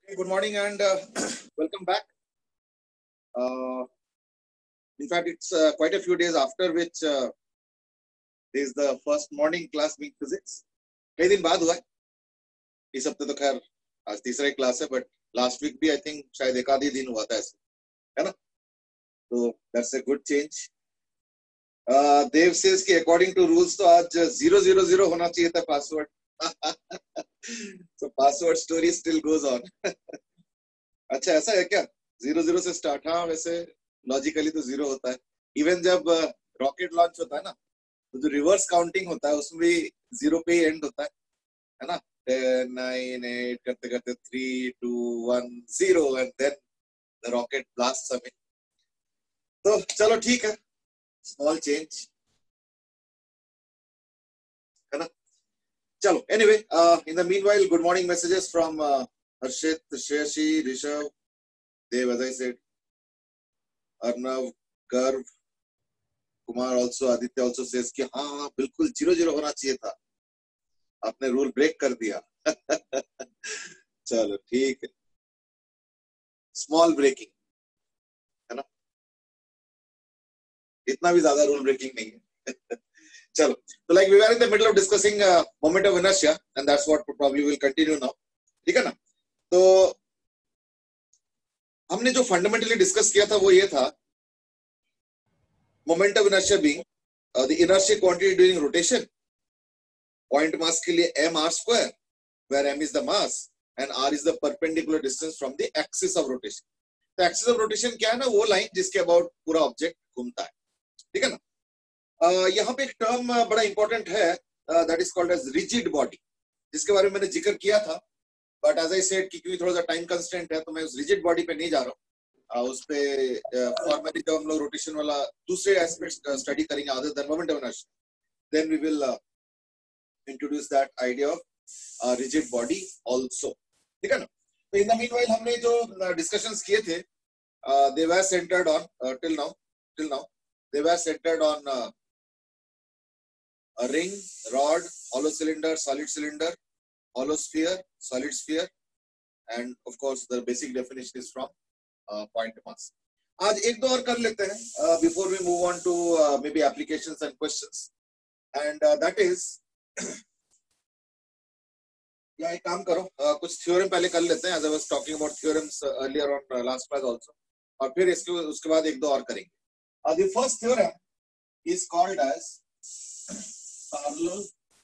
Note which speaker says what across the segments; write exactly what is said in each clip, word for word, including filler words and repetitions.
Speaker 1: Good morning and uh, welcome back. Uh, in fact, it's uh, quite a few days after which uh, this is the first morning class being physics. कई दिन बाद हुआ है. इस हफ्ते तो खैर आज तीसरा ही क्लास है, but last week भी I think शायद एक आधी दिन हुआ था ऐसे, है ना? तो that's a good change. Uh, Dev says कि according to rules तो आज zero zero zero होना चाहिए था password. So password story still goes on. अच्छा ऐसा है क्या? जीरो जीरो से स्टार्ट. हाँ वैसे लॉजिकली तो जीरो होता है. इवन जब रॉकेट लॉन्च होता है ना, तो जो रिवर्स काउंटिंग होता है उसमें भी जीरो पे ही एंड होता है, है ना? टेन नाइन एट करते करते three two one zero and then the rocket blast away. तो चलो ठीक है, स्मॉल चेंज, है ना? चलो anyway, in the meanwhile good morning messages from Harshit, Sheshi, Rishabh, Dev, as I said, Arnav, Garv, Kumar also, Aditya also says कि हाँ बिल्कुल जीरो जीरो होना चाहिए था, आपने रूल ब्रेक कर दिया. चलो ठीक है, स्मॉल ब्रेकिंग, है ना? इतना भी ज्यादा रूल ब्रेकिंग नहीं है. चलो, तो like we were in the middle of discussing uh, moment of inertia and that's what probably will continue now. ठीक है ना? तो हमने जो फंडामेंटली डिस्कस किया था वो ये था, moment of inertia being the inertia quantity during rotation. Point mass के लिए m r square, where m is the mass and r is the perpendicular distance from the axis of rotation. तो axis of rotation क्या है ना, वो line जिसके about पूरा object घूमता है. ठीक है ना? uh, यहाँ पे एक टर्म uh, बड़ा इंपॉर्टेंट है, that is called as rigid body, जिसके बारे में मैंने जिक्र किया था. बट एज आई सेड कि क्योंकि थोड़ा सा टाइम कंस्ट्रेंट है तो मैं उस रिजिड बॉडी पे नहीं जा रहा हूँ. uh, उस पे फॉर्मली जब हम लोग रोटेशन वाला दूसरे एस्पेक्ट्स स्टडी करेंगे other than moment of inertia, then we will introduce that idea of rigid body also. ठीक है ना? तो इन द मीनवाइल हमने जो डिस्कशंस किए थे, they were centred on till now till now they were centred on a ring, rod, hollow cylinder, solid cylinder, hollow sphere, solid sphere, and of course the basic definition is from uh, point mass. आज एक दो और कर लेते हैं uh, before we move on to uh, maybe applications and questions, and uh, that is या एक काम करो, uh, कुछ थ्योरम पहले कर लेते हैं, as I was talking about theorems uh, earlier on uh, last class also, और फिर इसके उसके बाद एक दो और करेंगे. uh, the first theorem is called as parallel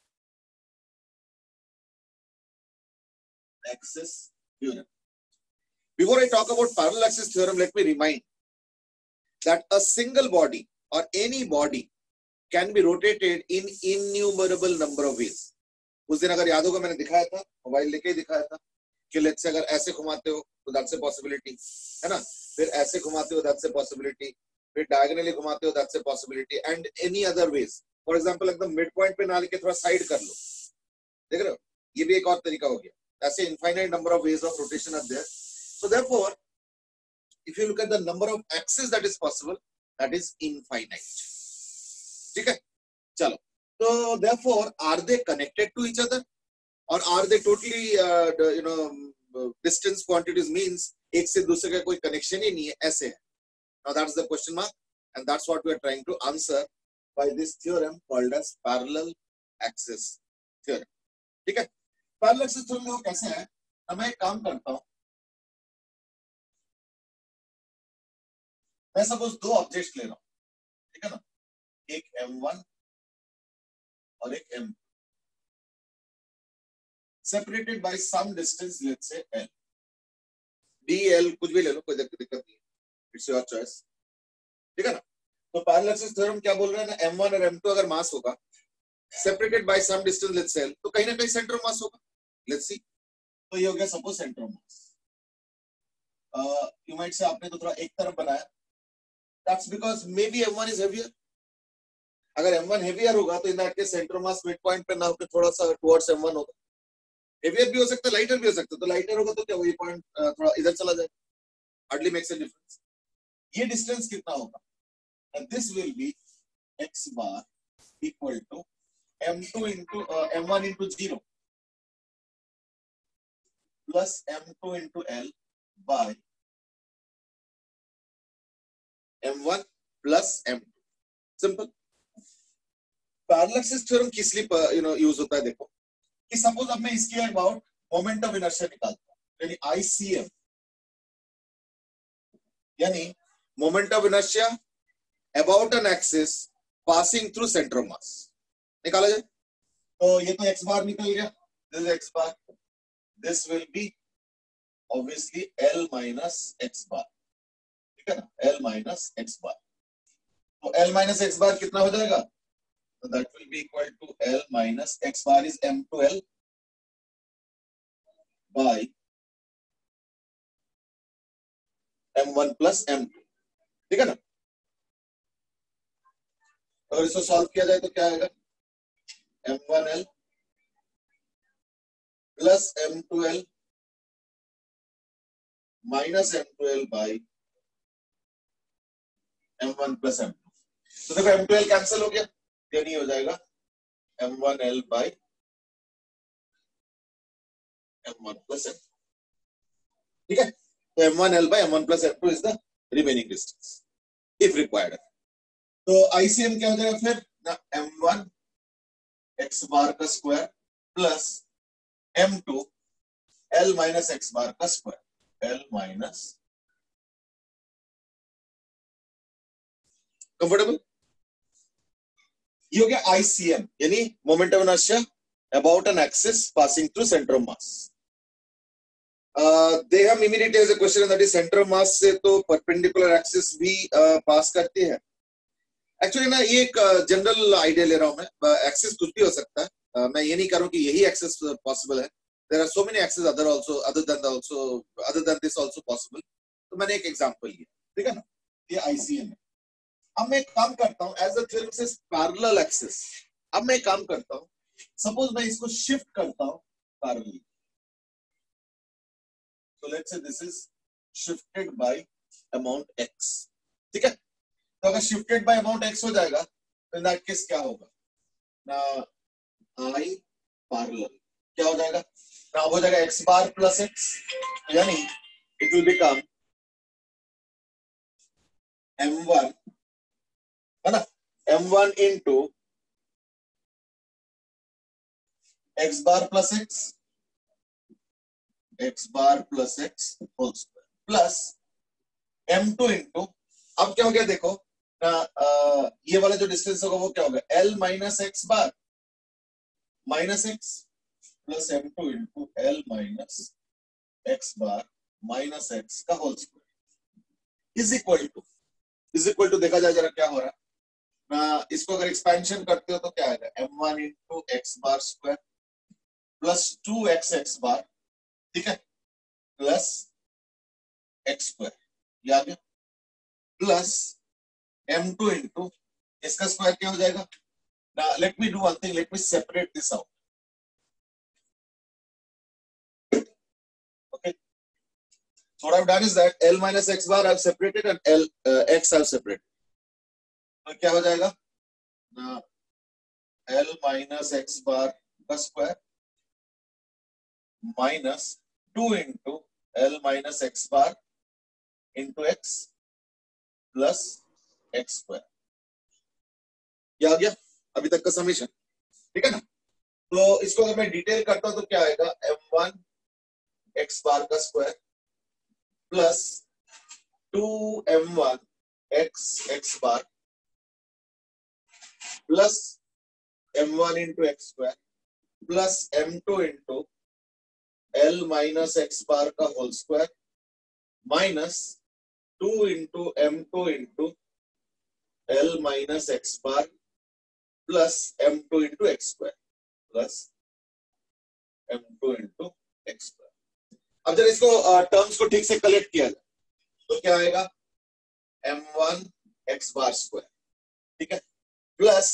Speaker 1: axis theorem. Before I talk about parallel axis theorem, let me remind that a single body or any body can be rotated in innumerable number of ways. उस दिन अगर याद होगा मैंने दिखाया था, mobile लेके ही दिखाया था कि लेट्स से अगर ऐसे घुमाते हो तो दैट्स अ पॉसिबिलिटी, है ना? फिर ऐसे घुमाते हो दैट्स अ पॉसिबिलिटी, फिर डायगोनली घुमाते हो that's a possibility, and any other ways. For example एकदम मिड पॉइंट पे ना लेके थोड़ा साइड कर लो, देख रहे हो? ये भी एक और तरीका हो गया. ऐसे infinite number of ways of rotation are there. So therefore if you look at the number of axis that is possible, that is infinite. ठीक है? चलो, तो therefore are they connected to each other और are they totally you know distance quantities, means एक से दूसरे का कोई कनेक्शन ही नहीं है, ऐसे है. Now that's the question mark and that's what we are trying to answer by this theorem called as parallel axis theorem. ठीक है? parallel axis theorem वो कैसे है? अब मैं एक काम करता हूं, मैं सपोज दो ऑब्जेक्ट ले रहा हूं, ठीक है ना? एक एम वन और एक M two, separated by some distance, let's say L. D, L कुछ भी ले लो, कोई दिक्कत नहीं है, it's your choice. ठीक है ना? तो पैरेलल एक्सिस थ्योरम क्या बोल रहे हैं ना, एम वन और एम टू अगर मास होगा separated by some distance let's say, तो कहीं ना कहीं सेंटर ऑफ मास होगा. लेट्स सी, तो ये हो गया suppose centre of mass. You might say आपने तो थोड़ा एक तरफ बनाया, that's because maybe M one is heavier. अगर एम वन हेवियर होगा तो in that case centre of mass mid point पे ना होकर थोड़ा सा टुवर्ड्स एम वन होगा. हेवियर भी हो सकता है, लाइटर भी हो सकता है. तो लाइटर होगा तो क्या वही पॉइंट थोड़ा इधर चला जाएगा, हार्डली मेक्स अ डिफरेंस. ये डिस्टेंस कितना होगा? And this will be x bar equal to m two into uh, m one into zero plus M two into L by M one plus M two. Simple. Parallel axis theorem किस लिए you know use होता है? देखो कि suppose अब मैं इसकी about moment of inertia निकालता हूं, यानी आईसीएम, यानी moment of inertia about an axis passing through centre of mass निकाला जाए. तो ये तो एक्स बार निकल गया, this is X bar, this will be obviously L minus X bar. ठीक है ना, एल माइनस एक्स बार. तो एल माइनस एक्स बार कितना हो जाएगा? So that will be equal to L minus x bar is m to L by m one plus m two. ठीक है ना? अगर इसको सॉल्व किया जाए तो क्या आएगा? m one L plus m two L minus m two L by m one plus m two. तो देखो m two L कैंसिल हो गया, ये नहीं हो जाएगा m one L by m one plus m two. ठीक है, तो m one L by m one plus m two is the remaining distance if required. तो I C M क्या हो जाएगा फिर ना, m one x बार का square plus m two L minus x bar का स्क्वायर, L माइनस. कंफर्टेबल? ये हो गया I C M, यानी moment of inertia about an axis passing through centre of mass. They have immediately as a question that is centre of mass से तो perpendicular axis भी पास uh, करती है. Actually ना ये एक जनरल uh, आइडिया ले रहा हूं मैं. एक्सिस uh, कुछ भी हो सकता है. uh, मैं ये नहीं कह रहा हूं कि यही एक्सिस पॉसिबल है. There are so many axis other also other than also other than this also possible. तो मैंने एक एग्जांपल लिया, ठीक है ना, ये I C M है. अब मैं काम करता हूं एज अ थ्योरम से पैरेलल एक्सिस. अब मैं काम करता हूं, सपोज मैं इसको शिफ्ट करता हूं parallelly. So let's say this is shifted by amount x. ठीक है, तो अगर शिफ्टेड बाय अमाउंट x हो जाएगा तो इन दैट केस क्या होगा ना, I पैरेलल क्या हो जाएगा ना, अब हो जाएगा x बार प्लस x, यानी it will become m one है ना, m one into x bar plus x, x bar plus x whole square plus m two into, अब क्या हो गया देखो ना, आ, ये वाला जो डिस्टेंस होगा वो क्या होगा, l minus X bar minus X प्लस m two into l minus X bar minus X का whole square is equal to is equal to देखा जाए जरा क्या हो रहा है ना. इसको अगर एक्सपेंशन करते हो तो क्या आएगा, m one into x bar square plus two X X bar, ठीक है, प्लस एक्स स्क्वायर, ये आ गया, प्लस m two into इसका स्क्वायर क्या हो जाएगा ना. Let me do one thing, let me separate this out. Okay, so what I've done is that L minus x bar I've separated and L uh, x I've separated. तो क्या हो जाएगा ना, L minus x bar का square minus two into L minus x bar into x plus X square. ये आ गया अभी तक का समीशन, ठीक है ना. तो इसको अगर मैं डिटेल करता हूं तो क्या आएगा, m one x बार का square plus two m one x x bar plus m one into x square plus m two into l minus x bar का whole square minus two into m two into l minus x bar plus m two into x square plus m two into x square. अब जब इसको terms को ठीक से collect किया जाए तो क्या आएगा, m one x bar square, ठीक है, plus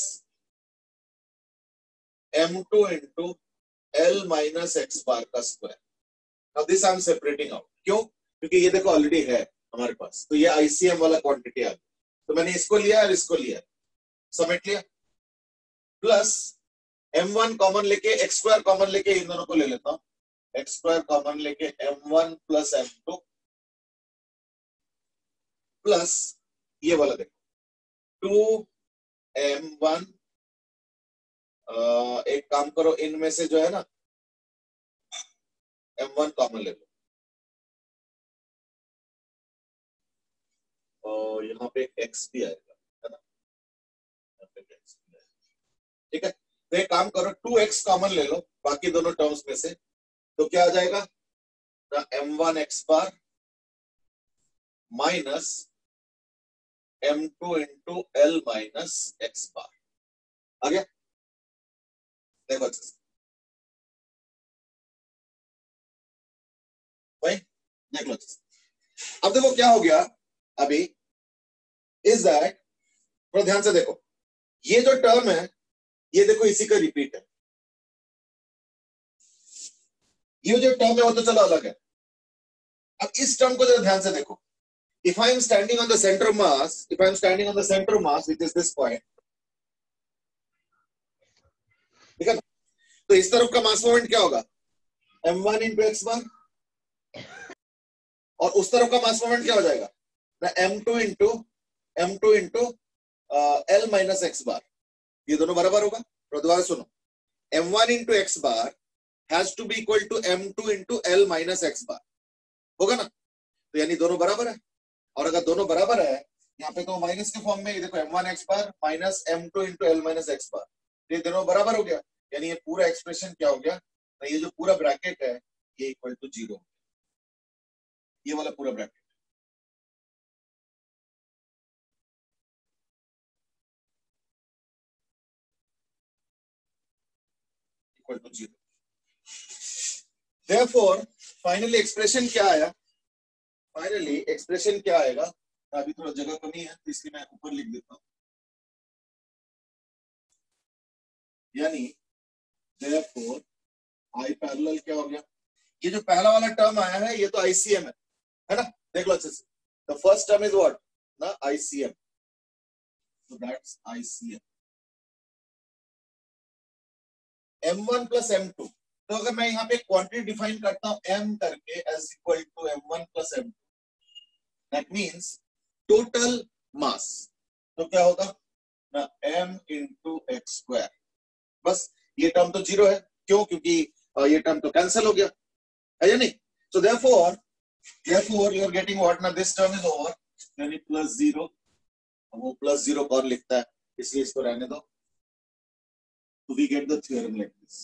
Speaker 1: m two into l minus x bar का square. Now this I am separating out. क्यों? क्योंकि ये देखो ऑलरेडी है हमारे पास, तो ये I C M वाला क्वांटिटी आ गया. तो मैंने इसको लिया और इसको लिया, समेट लिया, प्लस m one कॉमन लेके x स्क्वायर कॉमन लेके इन दोनों को ले लेता हूं, एक्स स्क्वायर कॉमन लेके M one plus M two plus ये वाला देखो टू एम वन, एक काम करो इनमें से जो है ना एम वन कॉमन ले लो और यहाँ पे एक्स भी आएगा, है ना, यहाँ पे एक्स भी आएगा। ठीक है, तो एक काम करो टू एक्स कॉमन ले लो बाकी दोनों टर्म्स में से, तो क्या आ जाएगा ना M one X bar minus M two into L minus X bar आ गया। देखो अच्छे से भाई, देख लो अच्छे से। अब देखो क्या हो गया अभी, इज दैट, थोड़ा ध्यान से देखो, ये जो टर्म है ये देखो इसी का रिपीट है, ये जो टर्म है वो तो चलो अलग है। अब इस टर्म को जरा ध्यान से देखो, if I am standing on the center of mass, if I am standing on the center of mass, which is this point, ठीक है, तो इस तरफ का मास मोमेंट क्या होगा M one into X bar, और उस तरफ का मास मोमेंट क्या हो जाएगा ना M two into M two into L minus X bar, ये दोनों बराबर होगा। तो दोबारा सुनो, M one into X bar has to be equal to M two into L minus X bar, होगा ना, तो यानी दोनों बराबर है, और अगर दोनों बराबर है यहाँ पे तो माइनस के फॉर्म में, ये देखो M one X bar minus M two into L minus X bar, ये दोनों बराबर हो गया, यानी ये पूरा एक्सप्रेशन क्या हो गया, ये जो पूरा ब्रैकेट है ये इक्वल टू जीरो, ये वाला पूरा bracket equal to zero. Therefore finally expression क्या आया, फाइनली एक्सप्रेशन क्या आएगा, अभी थोड़ा जगह कमी है तो इसलिए मैं ऊपर लिख देता हूं, यानी देयरफॉर आई पैरेलल क्या हो गया, ये जो पहला वाला टर्म आया है ये तो आईसीएम है, है ना, देख लो अच्छे से, the first term is what ना ICM, so that's I C M. M one plus M two, तो अगर मैं यहाँ पे क्वांटिटी डिफाइन करता हूं m करके as equal to M one plus M two, that means total mass, तो क्या होगा ना m into x square, बस ये टर्म तो जीरो है, क्यों, क्योंकि ये टर्म तो कैंसिल हो गया है या नहीं, so therefore therefore you are getting what, ना this term is over, यानी प्लस जीरो, वो प्लस जीरो कौन लिखता है इसलिए इसको रहने दो, so we get the theorem like this,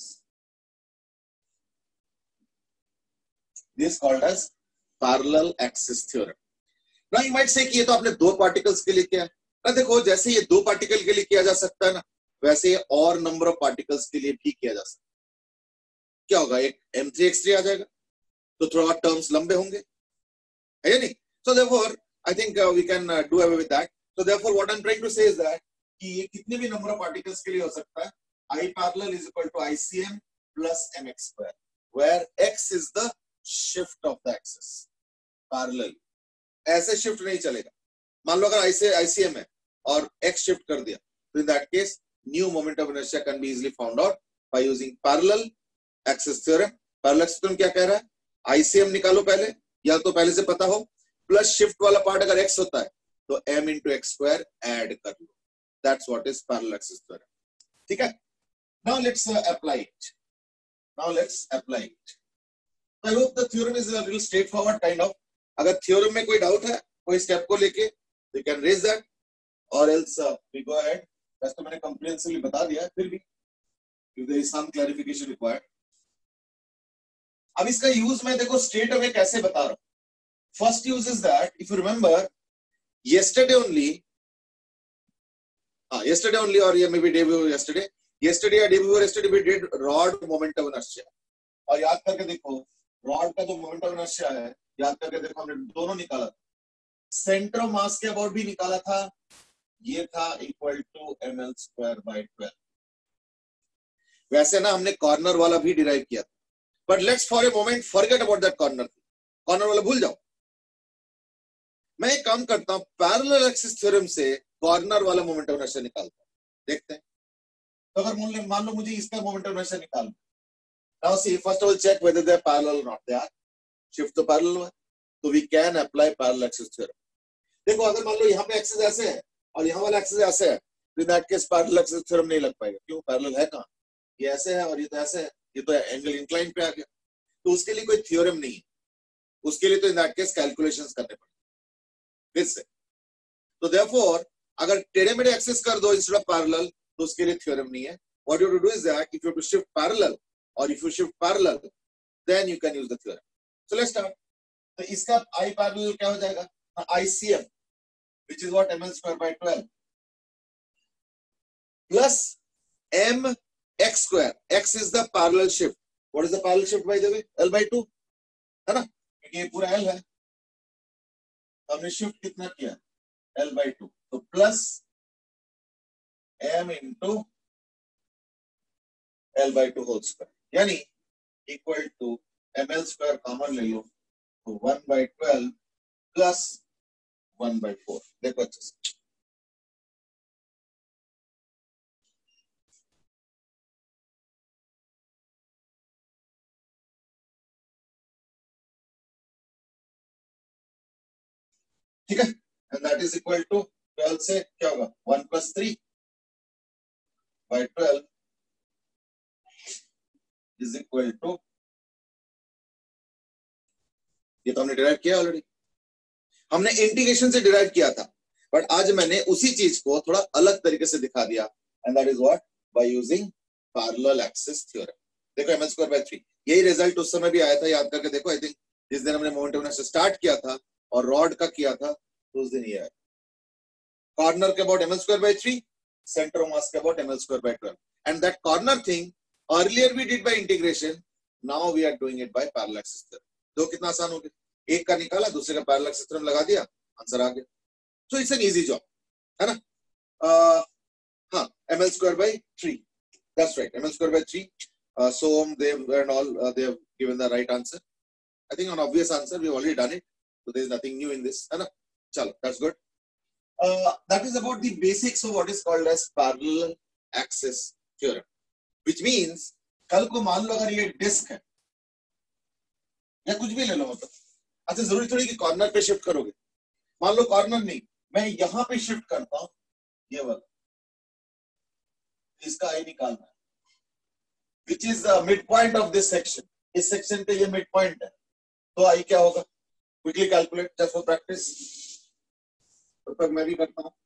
Speaker 1: this called as parallel axis theorem. Now you might say कि ये तो आपने दो पार्टिकल्स के लिए किया है ना, देखो जैसे ये दो पार्टिकल के लिए किया जा सकता है ना, वैसे ये और नंबर ऑफ पार्टिकल्स के लिए भी किया जा सकता है। क्या होगा, एक एम थ्री एक्स थ्री आ जाएगा, तो थोड़ा टर्म्स लंबे होंगे, है या नहीं, so therefore I think uh, we can uh, do away with that. So therefore what I'm trying to say is that कि ये कितने भी नंबर ऑफ पार्टिकल्स के लिए हो सकता है, I parallel is equal to I C M plus mx square, where x is the shift of the axis. Parallel ऐसे शिफ्ट नहीं चलेगा, मान लो अगर I से I C M है और x शिफ्ट कर दिया, तो in that case new moment of inertia can be easily found out by using parallel axis theorem. Parallel axis theorem क्या कह रहा है, I C M निकालो पहले, या तो पहले से पता हो, प्लस शिफ्ट वाला पार्ट अगर x होता है तो m into x square add कर लो, that's what is parallel axis theorem, ठीक है। Now let's uh, apply it. Now let's apply it. I hope the theorem is a little straightforward kind of. अगर theorem में कोई doubt है, कोई step को लेके, you can raise that, or else uh, we go ahead. वैसे तो मैंने comprehensively बता दिया है, फिर भी if there is some clarification required. अब इसका use मैं देखो straight away कैसे बता रहा हूँ. First use is that if you remember yesterday only, ah yesterday only or yeah, maybe day before yesterday. Yesterday or day before yesterday we did rod moment of inertia, और याद करके देखो rod का जो मोमेंट ऑफ इनर्शिया है, याद करके देखो हमने दोनों निकाला था, सेंटर ऑफ मास के अबाउट भी निकाला था, ये था equal to M L square by twelve, वैसे ना हमने कॉर्नर वाला भी डिराइव किया था, but let's for a moment forget about that corner, corner वाला भूल जाओ, मैं एक काम करता हूं पैरेलल एक्सिस थ्योरम से कॉर्नर वाला मोमेंट ऑफ इनर्शिया निकालता हूं, देखते हैं। तो अगर मान लो मुझे इसका मोमेंट ऑफ इनर्शिया निकालना, Now see, first I will check whether they are parallel or not. They are. Shift तो parallel हुआ, तो we can apply parallel axis theorem. देखो अगर मान लो यहाँ पे एक्सिस ऐसे है और यहाँ वाला एक्सिस ऐसे है, तो in that case parallel axis theorem नहीं लग पाएगा. क्यों? पैरेलल है कहाँ? ये ऐसे है और ये तो ऐसे है, ये तो एंगल इंक्लाइन पे आ गया, तो उसके लिए कोई थ्योरम नहीं है. उसके लिए तो इन दैट केस कैलकुलेशंस करने पड़ेंगे फिर से. तो देयरफॉर अगर टेढ़े मेढ़े एक्सिस कर दो इंस्टेड ऑफ पैरेलल, तो उसके लिए थ्योरम नहीं है. What you have to do is that if you have to shift parallel और if you shift parallel then you can use the theorem. So let's start. तो इसका आई पैरेलल क्या हो जाएगा? ICM which is what ml square by twelve plus mx square. X is the parallel shift. What is the parallel shift by the way? L by two है ना, क्योंकि ये पूरा L है, हमने शिफ्ट कितना किया? L by two. तो plus m into L by two whole square, यानी equal to ml square common ले लो, तो one by twelve plus one by four. देखो अच्छे से, ठीक है. And that is equal to twelve से क्या होगा? one plus three by twelve is equal to, ये तो हमने डिराइव किया ऑलरेडी, हमने इंटीग्रेशन से डिराइव किया था, बट आज मैंने उसी चीज को थोड़ा अलग तरीके से दिखा दिया. And that is what? By using parallel axis theorem. देखो ml स्क्वायर बाय थ्री, यही रिजल्ट उस समय भी आया था, याद करके देखो. आई थिंक जिस दिन हमने मोमेंटम से स्टार्ट किया था और रॉड का किया था, तो उस दिन ये आया. कॉर्नर के about ml square by three, centre of mass के about ml square by twelve. And that corner thing earlier we did by integration, now we are doing it by parallel axis theorem. दो कितना आसान हो गया, एक का निकाला, दूसरे का पैरेलल एक्सिस थ्योरम लगा दिया, आंसर आ गया. So it's an easy job, है ना. uh, हाँ, ml square by three, that's right, ml square by three. uh, so they and all uh, they have given the right answer. I think an obvious answer, we've already done it, so there is nothing new in this, है ना. चलो, that's good. uh, that is about the basics of what is called as parallel axis theorem, which means कल को मान लो अगर ये disc है या कुछ भी ले लो, मतलब अच्छा जरूरी थोड़ी कि कॉर्नर पे शिफ्ट करोगे. मान लो कॉर्नर नहीं, मैं यहां पे शिफ्ट करता हूं, ये वाला, इसका आई निकालना है, which is the mid point of this section. इस सेक्शन पे ये मिड पॉइंट है, तो आई क्या होगा? Quickly calculate just for practice. तो तक मैं भी करता हूं.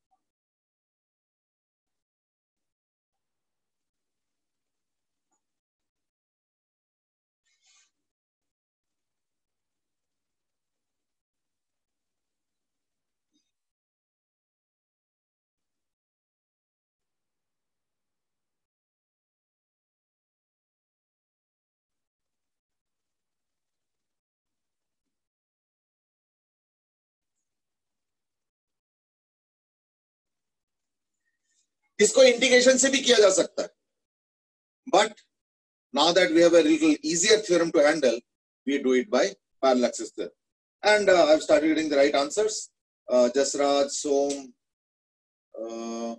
Speaker 1: इसको इंटीग्रेशन से भी किया जा सकता है, but now that we have a little easier theorem to handle, we do it by parallel axis theorem. And uh, I've started getting the right answers. uh, Jasraj, Som, uh,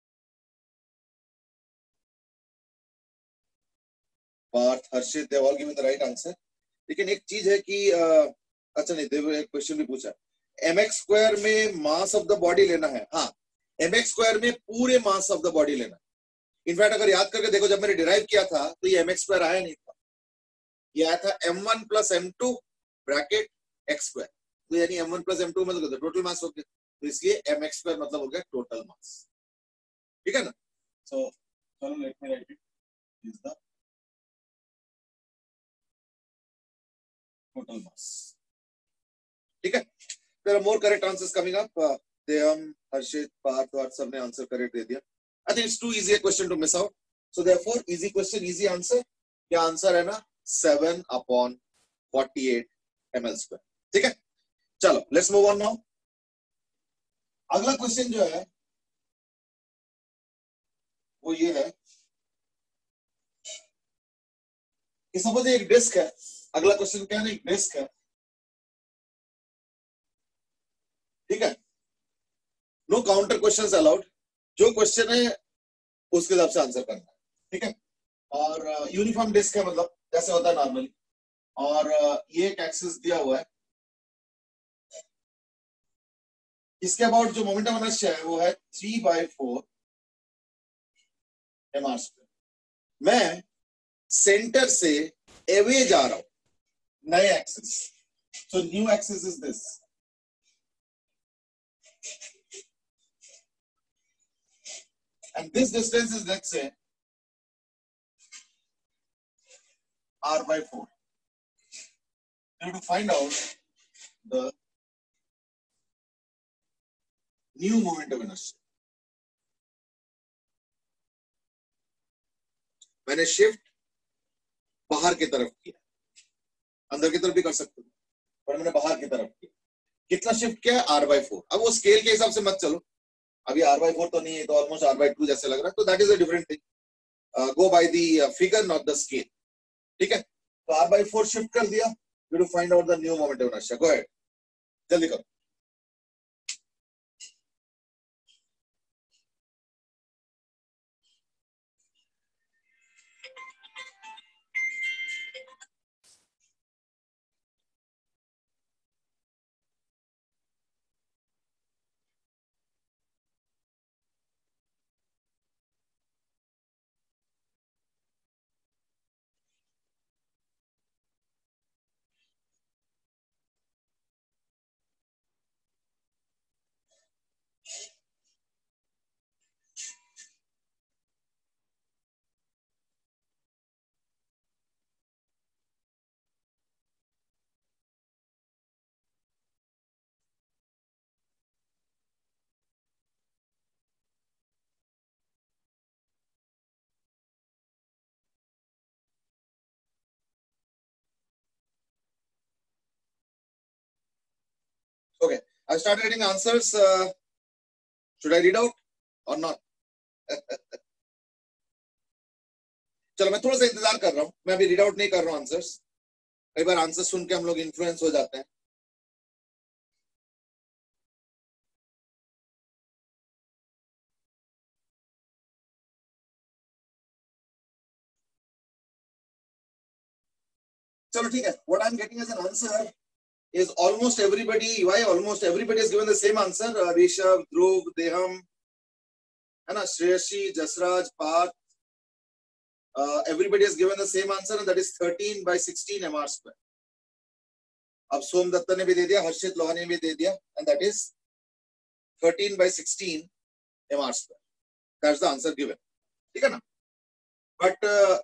Speaker 1: Parth, Harshit, they have all given the right answer. लेकिन एक चीज है कि uh, अच्छा नहीं, देव एक question भी पूछा, mx स्क्वायर में मास ऑफ द बॉडी लेना है. हाँ, mx स्क्वायर में पूरे मास ऑफ द बॉडी लेना है. इनफैक्ट अगर याद करके देखो, जब मैंने डिराइव किया था तो ये mx स्क्वायर आया नहीं था, ये आया था m one plus m two bracket x square. तो यानी m one plus m two मतलब टोटल मास हो गया, तो इसलिए mx स्क्वायर मतलब हो गया टोटल मास. ठीक है ना. सो चलो let me write it, is the total mass. ठीक है. There are more correct answers coming up. Devam, Harshit, Parth और सब ने आंसर करेक्ट दे दिया. I think it's too easy a question to miss out. So therefore, easy question, easy answer. क्या answer है ना? seven upon forty-eight ml square. ठीक है. चलो, let's move on now. अगला क्वेश्चन जो है वो ये है कि सपोज एक डिस्क है. अगला क्वेश्चन क्या है? एक डिस्क है, ठीक है. No counter questions allowed. जो क्वेश्चन है उसके हिसाब से आंसर करना है. ठीक है. और यूनिफॉर्म डिस्क है, मतलब जैसे होता है नॉर्मली, और ये एक एक्सिस दिया हुआ है, इसके अबाउट जो मोमेंट ऑफ इनर्शिया है वो है three by four M R square. मैं सेंटर से एवे जा रहा हूं नए axis, so new axis is this, and this distance is, let's say, r by four. You have to find out the new moment of inertia. मैंने shift बाहर की तरफ किया, अंदर की तरफ भी कर सकते हो, पर मैंने बाहर की तरफ किया। कितना शिफ्ट किया है? r by four. अब वो स्केल के हिसाब से मत चलो, अभी r by फोर तो नहीं है, तो ऑलमोस्ट r by टू जैसे लग रहा है, तो that is a different thing. Go by the figure not the scale, ठीक है? तो r by फोर शिफ्ट कर दिया, you to find out the new moment of inertia. Go ahead, जल्दी करो। Okay, I started getting answers. Uh, should I read out or not? चलो मैं थोड़ा सा इंतजार कर रहा हूँ, मैं अभी रीड आउट नहीं कर रहा हूँ आंसर्स। कई बार आंसर सुन के हम लोग इन्फ्लुएंस हो जाते हैं। चलो ठीक है, what I'm getting as an answer is almost everybody. Why almost everybody has given the same answer? uh, Rishabh, Dhruv, Deham, है ना, Shreyashi, Jasraj, Parth, uh, everybody has given the same answer, and that is thirteen by sixteen M R square. अब सोम दत्ता ने भी दे दिया, हर्षित लोहानी ने भी दे दिया, and that is thirteen by sixteen M R square. That's the answer given. ठीक है ना? But uh,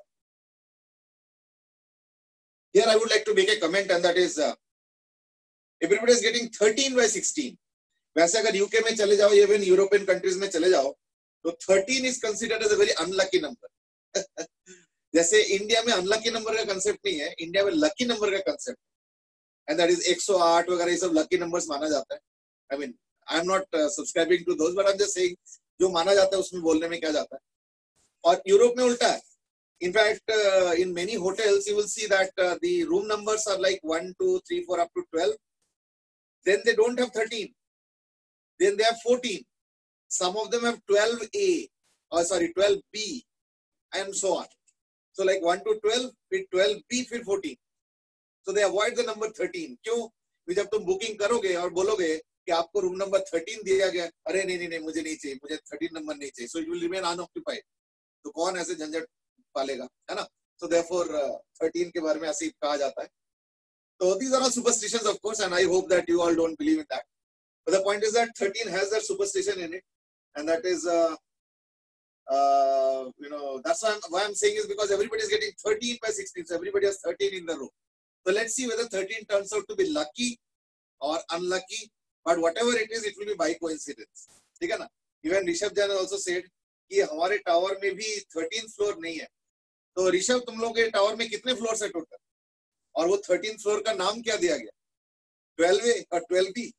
Speaker 1: here I would like to make a comment, and that is uh, everybody is getting thirteen by sixteen. वैसे अगर UK में चले जाओ, even European countries में चले जाओ, तो thirteen is considered as a very unlucky number. जैसे इंडिया में अनलकी नंबर का कंसेप्ट नहीं है, इंडिया में लकी नंबर का कंसेप्ट, एंड दैट इज एक सौ आठ वगैरह, ये सब लकी नंबर्स माना जाता है। I mean I am not subscribing to those, but I am just saying जो माना जाता है उसमें बोलने में क्या जाता है। और यूरोप में उल्टा है। In fact, uh, in many hotels, you will see that uh, the room numbers are like one, two, three, four, up to twelve. Then they don't have thirteen. Then they have fourteen. Some of them have twelve A, or sorry, twelve B, and so on. So like one to twelve, फिर twelve B, फिर fourteen. So they avoid the number thirteen. क्यों? जब तुम booking करोगे और बोलोगे कि आपको रूम नंबर थर्टीन दिया गया, अरे नहीं नहीं नहीं मुझे नहीं चाहिए, मुझे थर्टीन नंबर नहीं चाहिए, so it will remain unoccupied. तो कौन ऐसे झंझट पालेगा, है ना? So therefore थर्टीन uh, के बारे में ऐसे ही कहा जाता है। So these are all superstitions, of course, and I hope that you all don't believe in that. But the point is that thirteen has that superstition in it, and that is, uh, uh, you know, that's why I'm, why I'm saying is because everybody is getting thirteen by sixteen, so everybody has thirteen in the row. So let's see whether thirteen turns out to be lucky or unlucky. But whatever it is, it will be by coincidence. ठीक है ना? Even Rishabh Jain also said कि हमारे tower में भी thirteen floor नहीं है। तो ऋषभ, तुम लोग के टावर में कितने फ्लोर है टोटल? और वो थर्टीन फ्लोर का नाम क्या दिया गया? ट्वेल्व ए और ट्वेल्व बी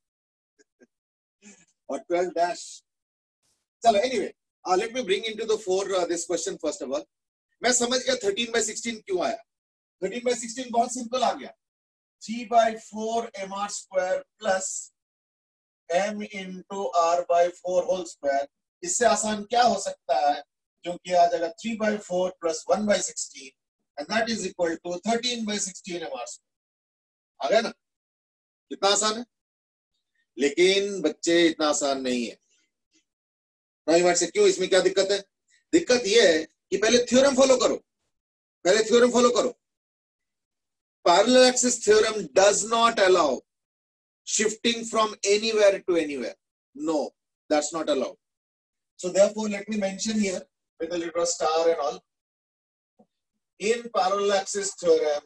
Speaker 1: और ट्वेल्व डैश। चलो anyway, let me bring into the four this question first of all. मैं समझ गया थर्टीन बाय सिक्सटीन क्यों आया। थर्टीन बाय सिक्सटीन बहुत सिंपल आ गया, three by four M R square plus M into R by four whole square. इससे आसान क्या हो सकता है? जो कि आ जाएगा three by four plus one by sixteen and that is equal to thirteen by sixteen m r square. आ गया ना? कितना आसान है, लेकिन बच्चे इतना आसान नहीं है। नहीं से क्यों, इसमें क्या दिक्कत है? दिक्कत यह है कि पहले थ्योरम फॉलो करो, पहले थ्योरम फॉलो करो। Parallel axis theorem does not allow shifting from anywhere to anywhere. No, that's not allowed. So therefore, let me mention here with a little star and all. In parallel axis theorem,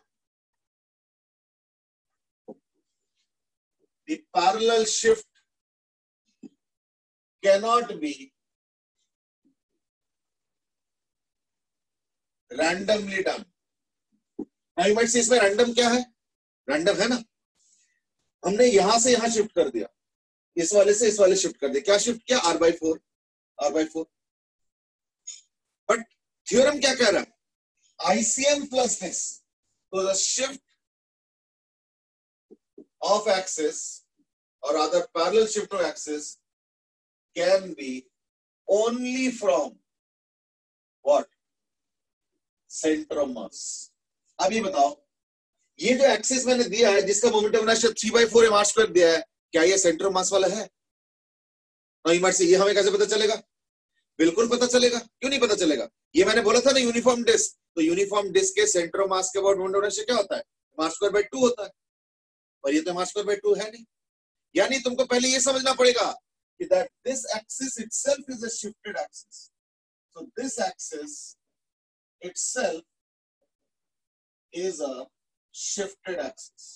Speaker 1: the parallel shift cannot be randomly done. Now you might say इसमें random क्या है? Random है ना, हमने यहां से यहां shift कर दिया, इस वाले से इस वाले शिफ्ट कर दिया। क्या शिफ्ट किया? R by four, R by four. But theorem क्या कह रहा है? आईसीएम प्लस दिस, तो द शिफ्ट ऑफ एक्सिस और other parallel shift of axis can be only from what? Centre of mass. अब ये बताओ, ये जो एक्सिस मैंने दिया है जिसका momentum three by four M R square दिया है, क्या ये सेंटर ऑफ मास वाला है? नहीं, से ये हमें कैसे पता चलेगा? बिल्कुल पता चलेगा। क्यों नहीं पता चलेगा? ये मैंने बोला था ना यूनिफॉर्म डिस्क, तो यूनिफॉर्म डिस्क के सेंटर ऑफ मास के अबाउट मोमेंट ऑफ इनर्शिया क्या होता है? M are square by two होता है, और ये तो M R square by two है नहीं। यानी तुमको पहले ये समझना पड़ेगा कि that this axis itself is a shifted axis. So this axis itself is a shifted axis,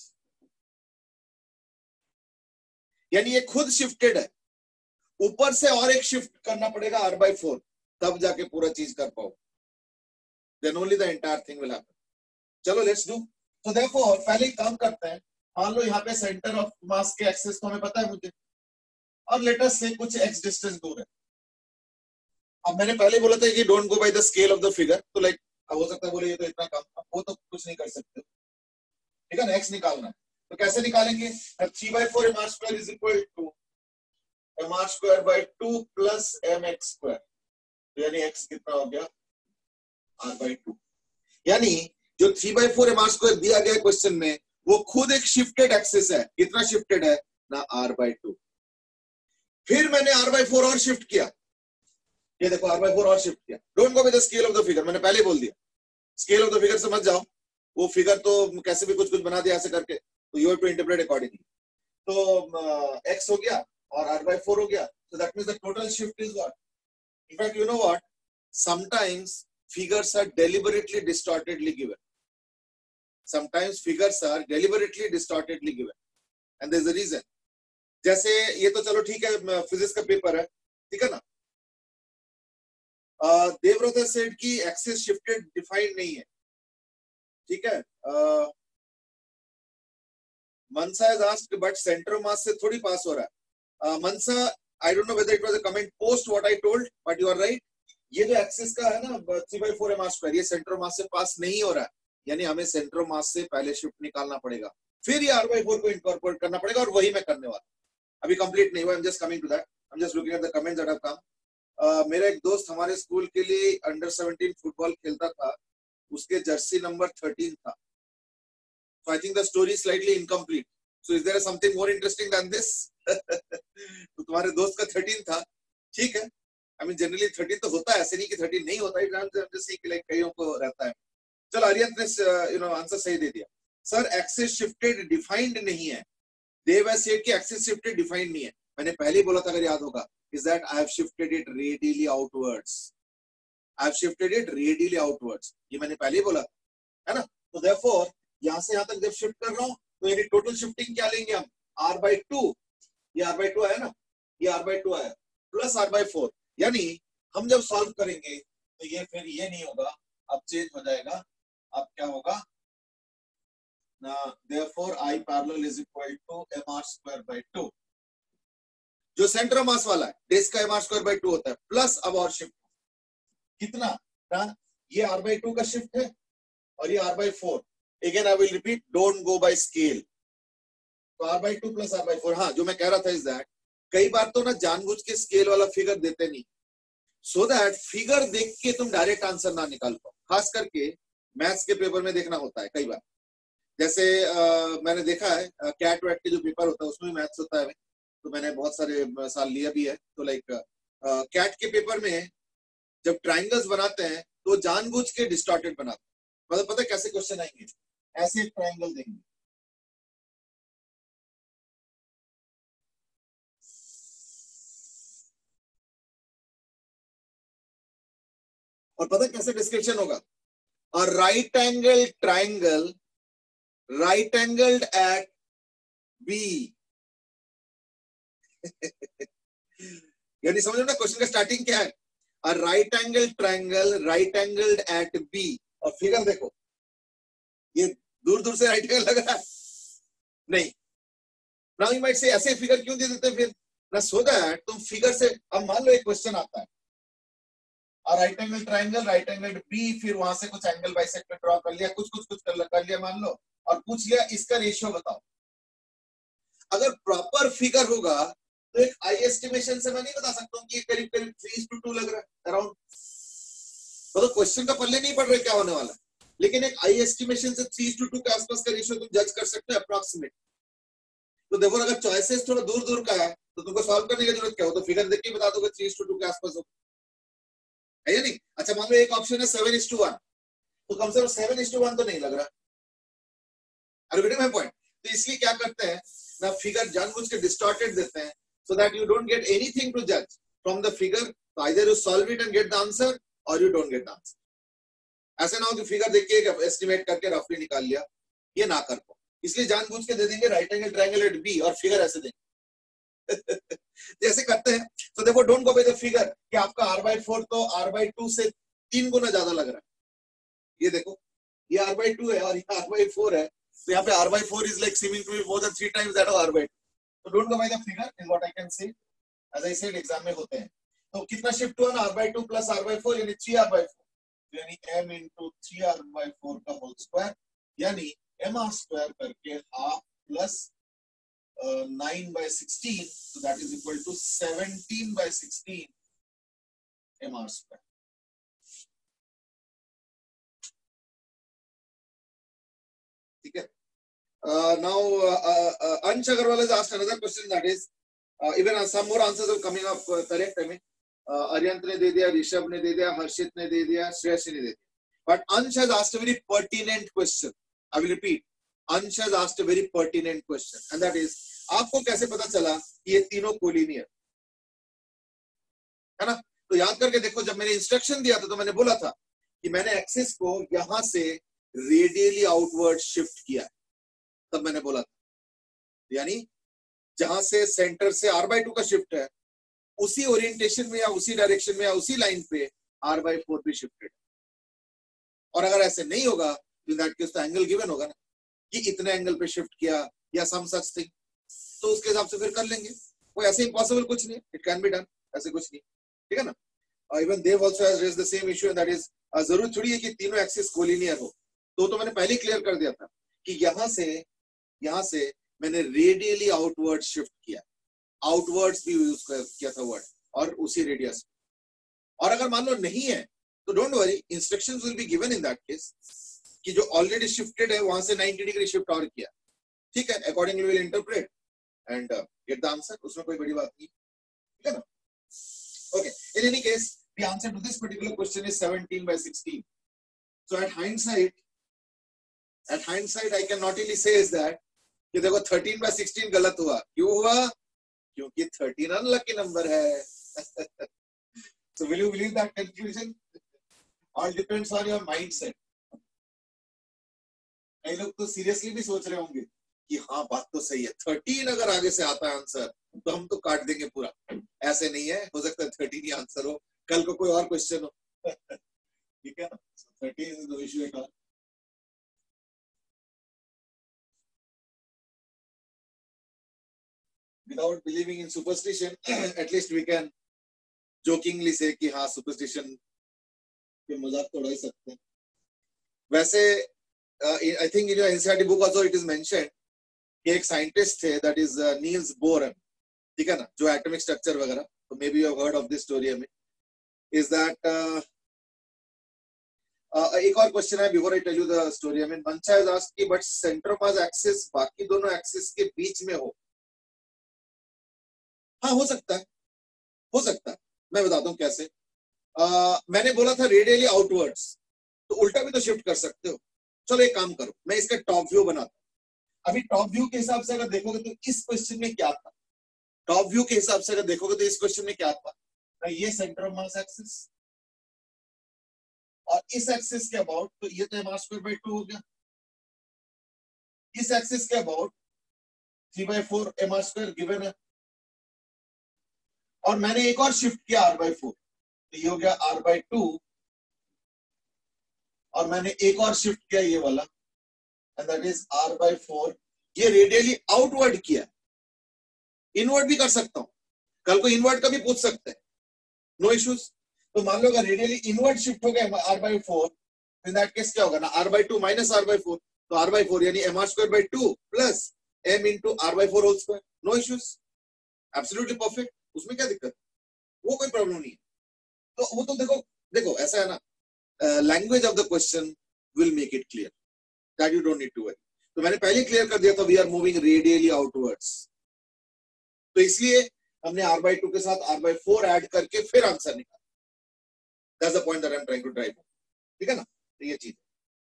Speaker 1: यानी ये खुद शिफ्टेड है, ऊपर से और एक शिफ्ट करना पड़ेगा आर बाई फोर, तब जाके पूरा चीज कर पाओ, then only the entire thing will happen. चलो लेट्स डू। तो देखो पहले ही काम करते हैं। मान लो यहाँ पे सेंटर ऑफ मास के एक्सिस तो हमें पता है मुझे, और लेट अस से कुछ एक्स डिस्टेंस दूर है। अब मैंने पहले बोला था कि don't go by the scale of the figure, तो लाइक अब हो सकता है बोले ये तो इतना कम, अब वो तो कुछ नहीं कर सकते, ठीक है ना? एक्स निकालना है तो कैसे निकालेंगे? Three by four M R square is equal to M are square by two plus M x square, यानी एक्स कितना हो गया? Are by two. यानी जो three by four M R square दिया गया क्वेश्चन में, वो खुद एक शिफ्टेड एक्सिस है। कितना शिफ्टेड है ना? Are by two. फिर मैंने आर बाई फोर और शिफ्ट किया, ये देखो आर बाई फोर और शिफ्ट किया। Don't go with the scale of the figure, मैंने पहले बोल दिया स्केल ऑफ द फिगर समझ जाओ, वो फिगर तो कैसे भी कुछ कुछ बना दिया ऐसे करके, तो you have to interpret accordingly. तो एक्स uh, हो गया और आर बाई फोर हो गया, so that means the total shift is what? In fact, you know what? Sometimes figures are deliberately distortedly given. Sometimes figures are deliberately distortedly given, and there's a reason. जैसे ये तो चलो ठीक है, physics का paper है, ठीक है ना? Uh, देवव्रत सेड की एक्सिस शिफ्टेड डिफाइंड नहीं है, ठीक है? uh, Mansa has asked, but center of mass से थोड़ी पास हो रहा है। uh, Mansa, I don't know whether it was a comment post what I told, but you are right. ये जो एक्सिस का है ना three by four M R square, ये सेंटर ऑफ मास से पास नहीं हो रहा है, यानी हमें सेंटर ऑफ मास से पहले शिफ्ट निकालना पड़ेगा, फिर ये आर बाई फोर को इनकॉर्पोरेट करना पड़ेगा, और वही मैं करने वाला। अभी कंप्लीट नहीं हुआ, I am just coming to that, I am just looking at the comments that have come. Uh, मेरा एक दोस्त हमारे स्कूल के लिए अंडर सेवनटीन फुटबॉल खेलता था, उसके जर्सी नंबर थर्टीन था। So I think the story is slightly incomplete. So is there something more interesting than this? तो तुम्हारे दोस्त का थर्टीन था, ठीक है? I mean generally थर्टीन तो होता है, ऐसे नहीं कि थर्टीन नहीं होता है, कईयों को रहता है। चलो आर्यन ने यू नो आंसर सही दे दिया। सर एक्सिस शिफ्टेड डिफाइंड नहीं है, देव सेड कि एक्सिस शिफ्टेड डिफाइंड नहीं है। मैंने पहले ही बोला था, अगर याद होगा, is that I have shifted it radially outwards. I have shifted it radially outwards. ये मैंने पहले ही बोला, है ना? तो therefore यहाँ से यहाँ तक जब शिफ्ट कर रहा हूँ, तो यानी टोटल शिफ्टिंग क्या लेंगे हम? R by टू, ये R by टू आया ना, ये R by टू आया, प्लस R by फोर। यानी हम जब सॉल्व करेंगे तो ये फिर ये नहीं होगा, अब चेंज हो जाएगा। अब क्या होगा ना, therefore I parallel is equal to M R square by two, जो सेंटर ऑफ मास वाला है, डिस्क का M are square by two होता है, प्लस अब और शिफ्ट कितना ना, ये आर बाई टू का शिफ्ट है और ये R by four. Again I will repeat, don't go by scale, तो are by two plus are by four. हाँ, जो मैं कह रहा था इज दैट कई बार तो ना जानबूझ के स्केल वाला फिगर देते नहीं, सो दैट फिगर देख के तुम डायरेक्ट आंसर ना निकाल पाओ। खास करके मैथ्स के पेपर में देखना होता है कई बार। जैसे आ, मैंने देखा है कैट वैट के जो पेपर होता है उसमें मैथ्स होता है, तो मैंने बहुत सारे साल लिया भी है। तो लाइक कैट के पेपर में जब ट्राइंगल्स बनाते हैं तो जानबूझ के डिस्टॉर्टेड बनाते हैं। मतलब पता है कैसे क्वेश्चन आएंगे, ऐसे ट्राइंगल देंगे, और पता है कैसे डिस्क्रिप्शन होगा, a right angle triangle right angled at B। यानी समझ लो ना क्वेश्चन का स्टार्टिंग क्या है, a right angle triangle right angled at B, और फिगर देखो ये दूर दूर से राइट एंगल लग रहा है नहीं। नाउ यू माइट से ऐसे फिगर क्यों दे देते हैं फिर ना, सो दैट तुम फिगर से, अब मान लो एक क्वेश्चन आता है right angle triangle right angle B, फिर वहां से कुछ एंगल बाइसेक्टर ड्रॉ कर लिया, कुछ कुछ कुछ कर, कर लिया मान लो, और पूछ लिया इसका रेशियो बताओ। अगर प्रॉपर फिगर होगा तो एक आई एस्टिमेशन से मैं नहीं बता सकता हूँ कि करीब करीब थ्री टू टू लग रहा है अराउंड, तो क्वेश्चन का पल्ले नहीं पड़ रहा क्या होने वाला, लेकिन एक आई एस्टिमेशन से थ्री टू टू के आसपास का रेशियो तुम जज कर सकते हो अप्रोक्सीमेट। तो देखो अगर चॉइसेस थोड़ा दूर दूर का है तो तुमको सॉल्व करने की जरूरत क्या हो, तो फिगर देख के बता दोगे थ्री टू टू के आसपास हो, है या नहीं। अच्छा मान लो एक ऑप्शन है सेवन इज टू वन, तो कम से कम सेवन इज टू वन तो नहीं लग रहा। अरे बेटे मैं पॉइंट, तो इसलिए क्या करते हैं ना, फिगर जानबूझ के डिस्टॉर्टेड देते हैं so that you don't get anything to judge from the figure, so either you solve it and get the answer or you don't get the answer। ऐसे ना हो कि फिगर देख के एस्टिमेट करके रफली निकाल लिया, ये ना कर पाओ, इसलिए जानबूझ के दे देंगे right angle triangle at B और फिगर ऐसे देंगे। जैसे करते हैं, तो देखो don't go by the figure कि आपका आर बाई फोर तो आर बाई टू से तीन गुना ज्यादा लग रहा है। ये देखो ये आर बाई टू है और ये आर बाई फोर है, तो यहाँ पे r by four is like seeming to be more than three times that of r by two. तो don't go by the figure is what I can say, as I said exam में होते हैं। तो कितना shift हुआ ना, are by two plus are by four यानी three r by four, यानी m into three r by four का होल स्क्वायर, यानी एम आर स्क्वायर करके half plus nine by sixteen, so that is equal to seventeen by sixteen m r square। ठीक है। Uh, now uh, uh, uh, Ansh Agarwal has asked another question, that is uh, even uh, some more answers are coming up uh, correct। I mean uh, Aryant ने दे दिया, ऋषभ ने दे दिया, हर्षित ने दे दिया, श्रेयस ने दे दिया, but Ansh has asked a very pertinent question। I will repeat, Ansh has asked a very pertinent question, and that is आपको कैसे पता चला कि ये तीनों कोलिनियर है ना। तो याद करके देखो, जब मैंने इंस्ट्रक्शन दिया था तो मैंने बोला था कि मैंने एक्सिस को यहां से रेडियली आउटवर्ड शिफ्ट किया, तब मैंने बोला था, यानी जहां से सेंटर से आर बाई टू का शिफ्ट है उसी ओरिएंटेशन में या उसी डायरेक्शन में या उसी लाइन पे आर बाई फोर भी शिफ्टेड। और अगर ऐसे नहीं होगा तो इन दैट केस तो एंगल गिवन होगा ना कि इतने एंगल पे शिफ्ट किया या सम सच थिंग, तो उसके हिसाब से फिर कर लेंगे। कोई ऐसे इम्पॉसिबल कुछ नहीं, इट कैन बी डन, ऐसे कुछ नहीं, ठीक है ना। Even Dev also has raised the same issue, that is जरूर थोड़ी है कि तीनों एक्सिस कोलिनियर हो, तो तो मैंने पहले क्लियर कर दिया था कि यहां से यहां से मैंने रेडियली आउटवर्ड शिफ्ट किया, आउटवर्ड्स भी यूज किया था वर्ड, और उसी रेडियस। और अगर मान लो नहीं है तो don't worry, instructions will be given in that case कि जो ऑलरेडी शिफ्टेड है वहां से नाइंटी डिग्री शिफ्ट और किया, ठीक है, accordingly will interpret and get the answer, उसमें कोई बड़ी बात नहीं, ठीक है ना। Okay, in any case the answer to this particular question is seventeen by sixteen. So at hindsight at hindsight I can not only say is that कि देखो थर्टीन by सिक्सटीन गलत हुआ, क्यों हुआ, क्योंकि थर्टीन अनलकी नंबर है। So will you believe that conclusion? All depends on your mindset। कई लोग तो सीरियसली भी सोच रहे होंगे कि हाँ बात तो सही है, थर्टीन अगर आगे से आता है आंसर तो हम तो काट देंगे पूरा। ऐसे नहीं है, हो सकता है थर्टीन ही आंसर हो, कल को कोई और क्वेश्चन हो। ठीक है ना, thirteen is no issue at all. Without believing in superstition, at least we can jokingly say कि हाँ सुपरस्टिशन के मजाक तो उड़ा ही सकते हैं। वैसे I think in your NCERT book also it is mentioned कि एक साइंटिस्ट थे, दैट इज नील्स बोरन, ठीक है ना, जो एटॉमिक स्ट्रक्चर वगैरह, तो maybe you have heard of this story. में इज दैट uh, एक और क्वेश्चन है before I tell you the story. I mean Mancha has asked कि but centre of mass axis बाकी दोनों एक्सिस के बीच में हो। हाँ हो सकता है, हो सकता है, मैं बताता हूँ कैसे। uh, मैंने बोला था रेडियली आउटवर्ड्स, तो उल्टा भी तो शिफ्ट कर सकते हो। चलो एक काम करो, मैं इसका टॉप व्यू बनाता हूँ। अभी टॉप व्यू के हिसाब से अगर देखोगे तो इस क्वेश्चन में क्या था, टॉप व्यू के हिसाब से अगर देखोगे तो इस क्वेश्चन में क्या था, ये सेंटर ऑफ मास एक्सिस और इस एक्सिस के अबाउट, तो ये तो M R square by two हो गया। इस एक्सिस के about three by four M R square given है, और मैंने एक और शिफ्ट किया आर बाई फोर, तो ये हो गया आर बाई टू, और मैंने एक और शिफ्ट किया ये वाला, and that is r by four. ये रेडियली आउटवर्ड किया, इनवर्ड भी कर सकता हूं, कल को इनवर्ड का भी पूछ सकते हैं, नो इश्यूज। तो मान लो अगर रेडियली इनवर्ड शिफ्ट हो गया are by four, in that case क्या होगा ना, are by two minus r by four, तो आर बाई फोर यानी m are square by two plus M into r by four whole square, no issues, absolutely perfect, उसमें क्या दिक्कत, वो कोई प्रॉब्लम नहीं है। तो वो तो देखो देखो ऐसा है ना, language of the question will make it clear, that you don't need to worry. तो मैंने पहले क्लियर कर दिया था, we are moving radially outwards, तो इसलिए हमने आर बाई टू के साथ आर बाई फोर ऐड करके फिर आंसर निकाला। That's the point that I am trying to drive, ठीक है ना, तो ये चीज।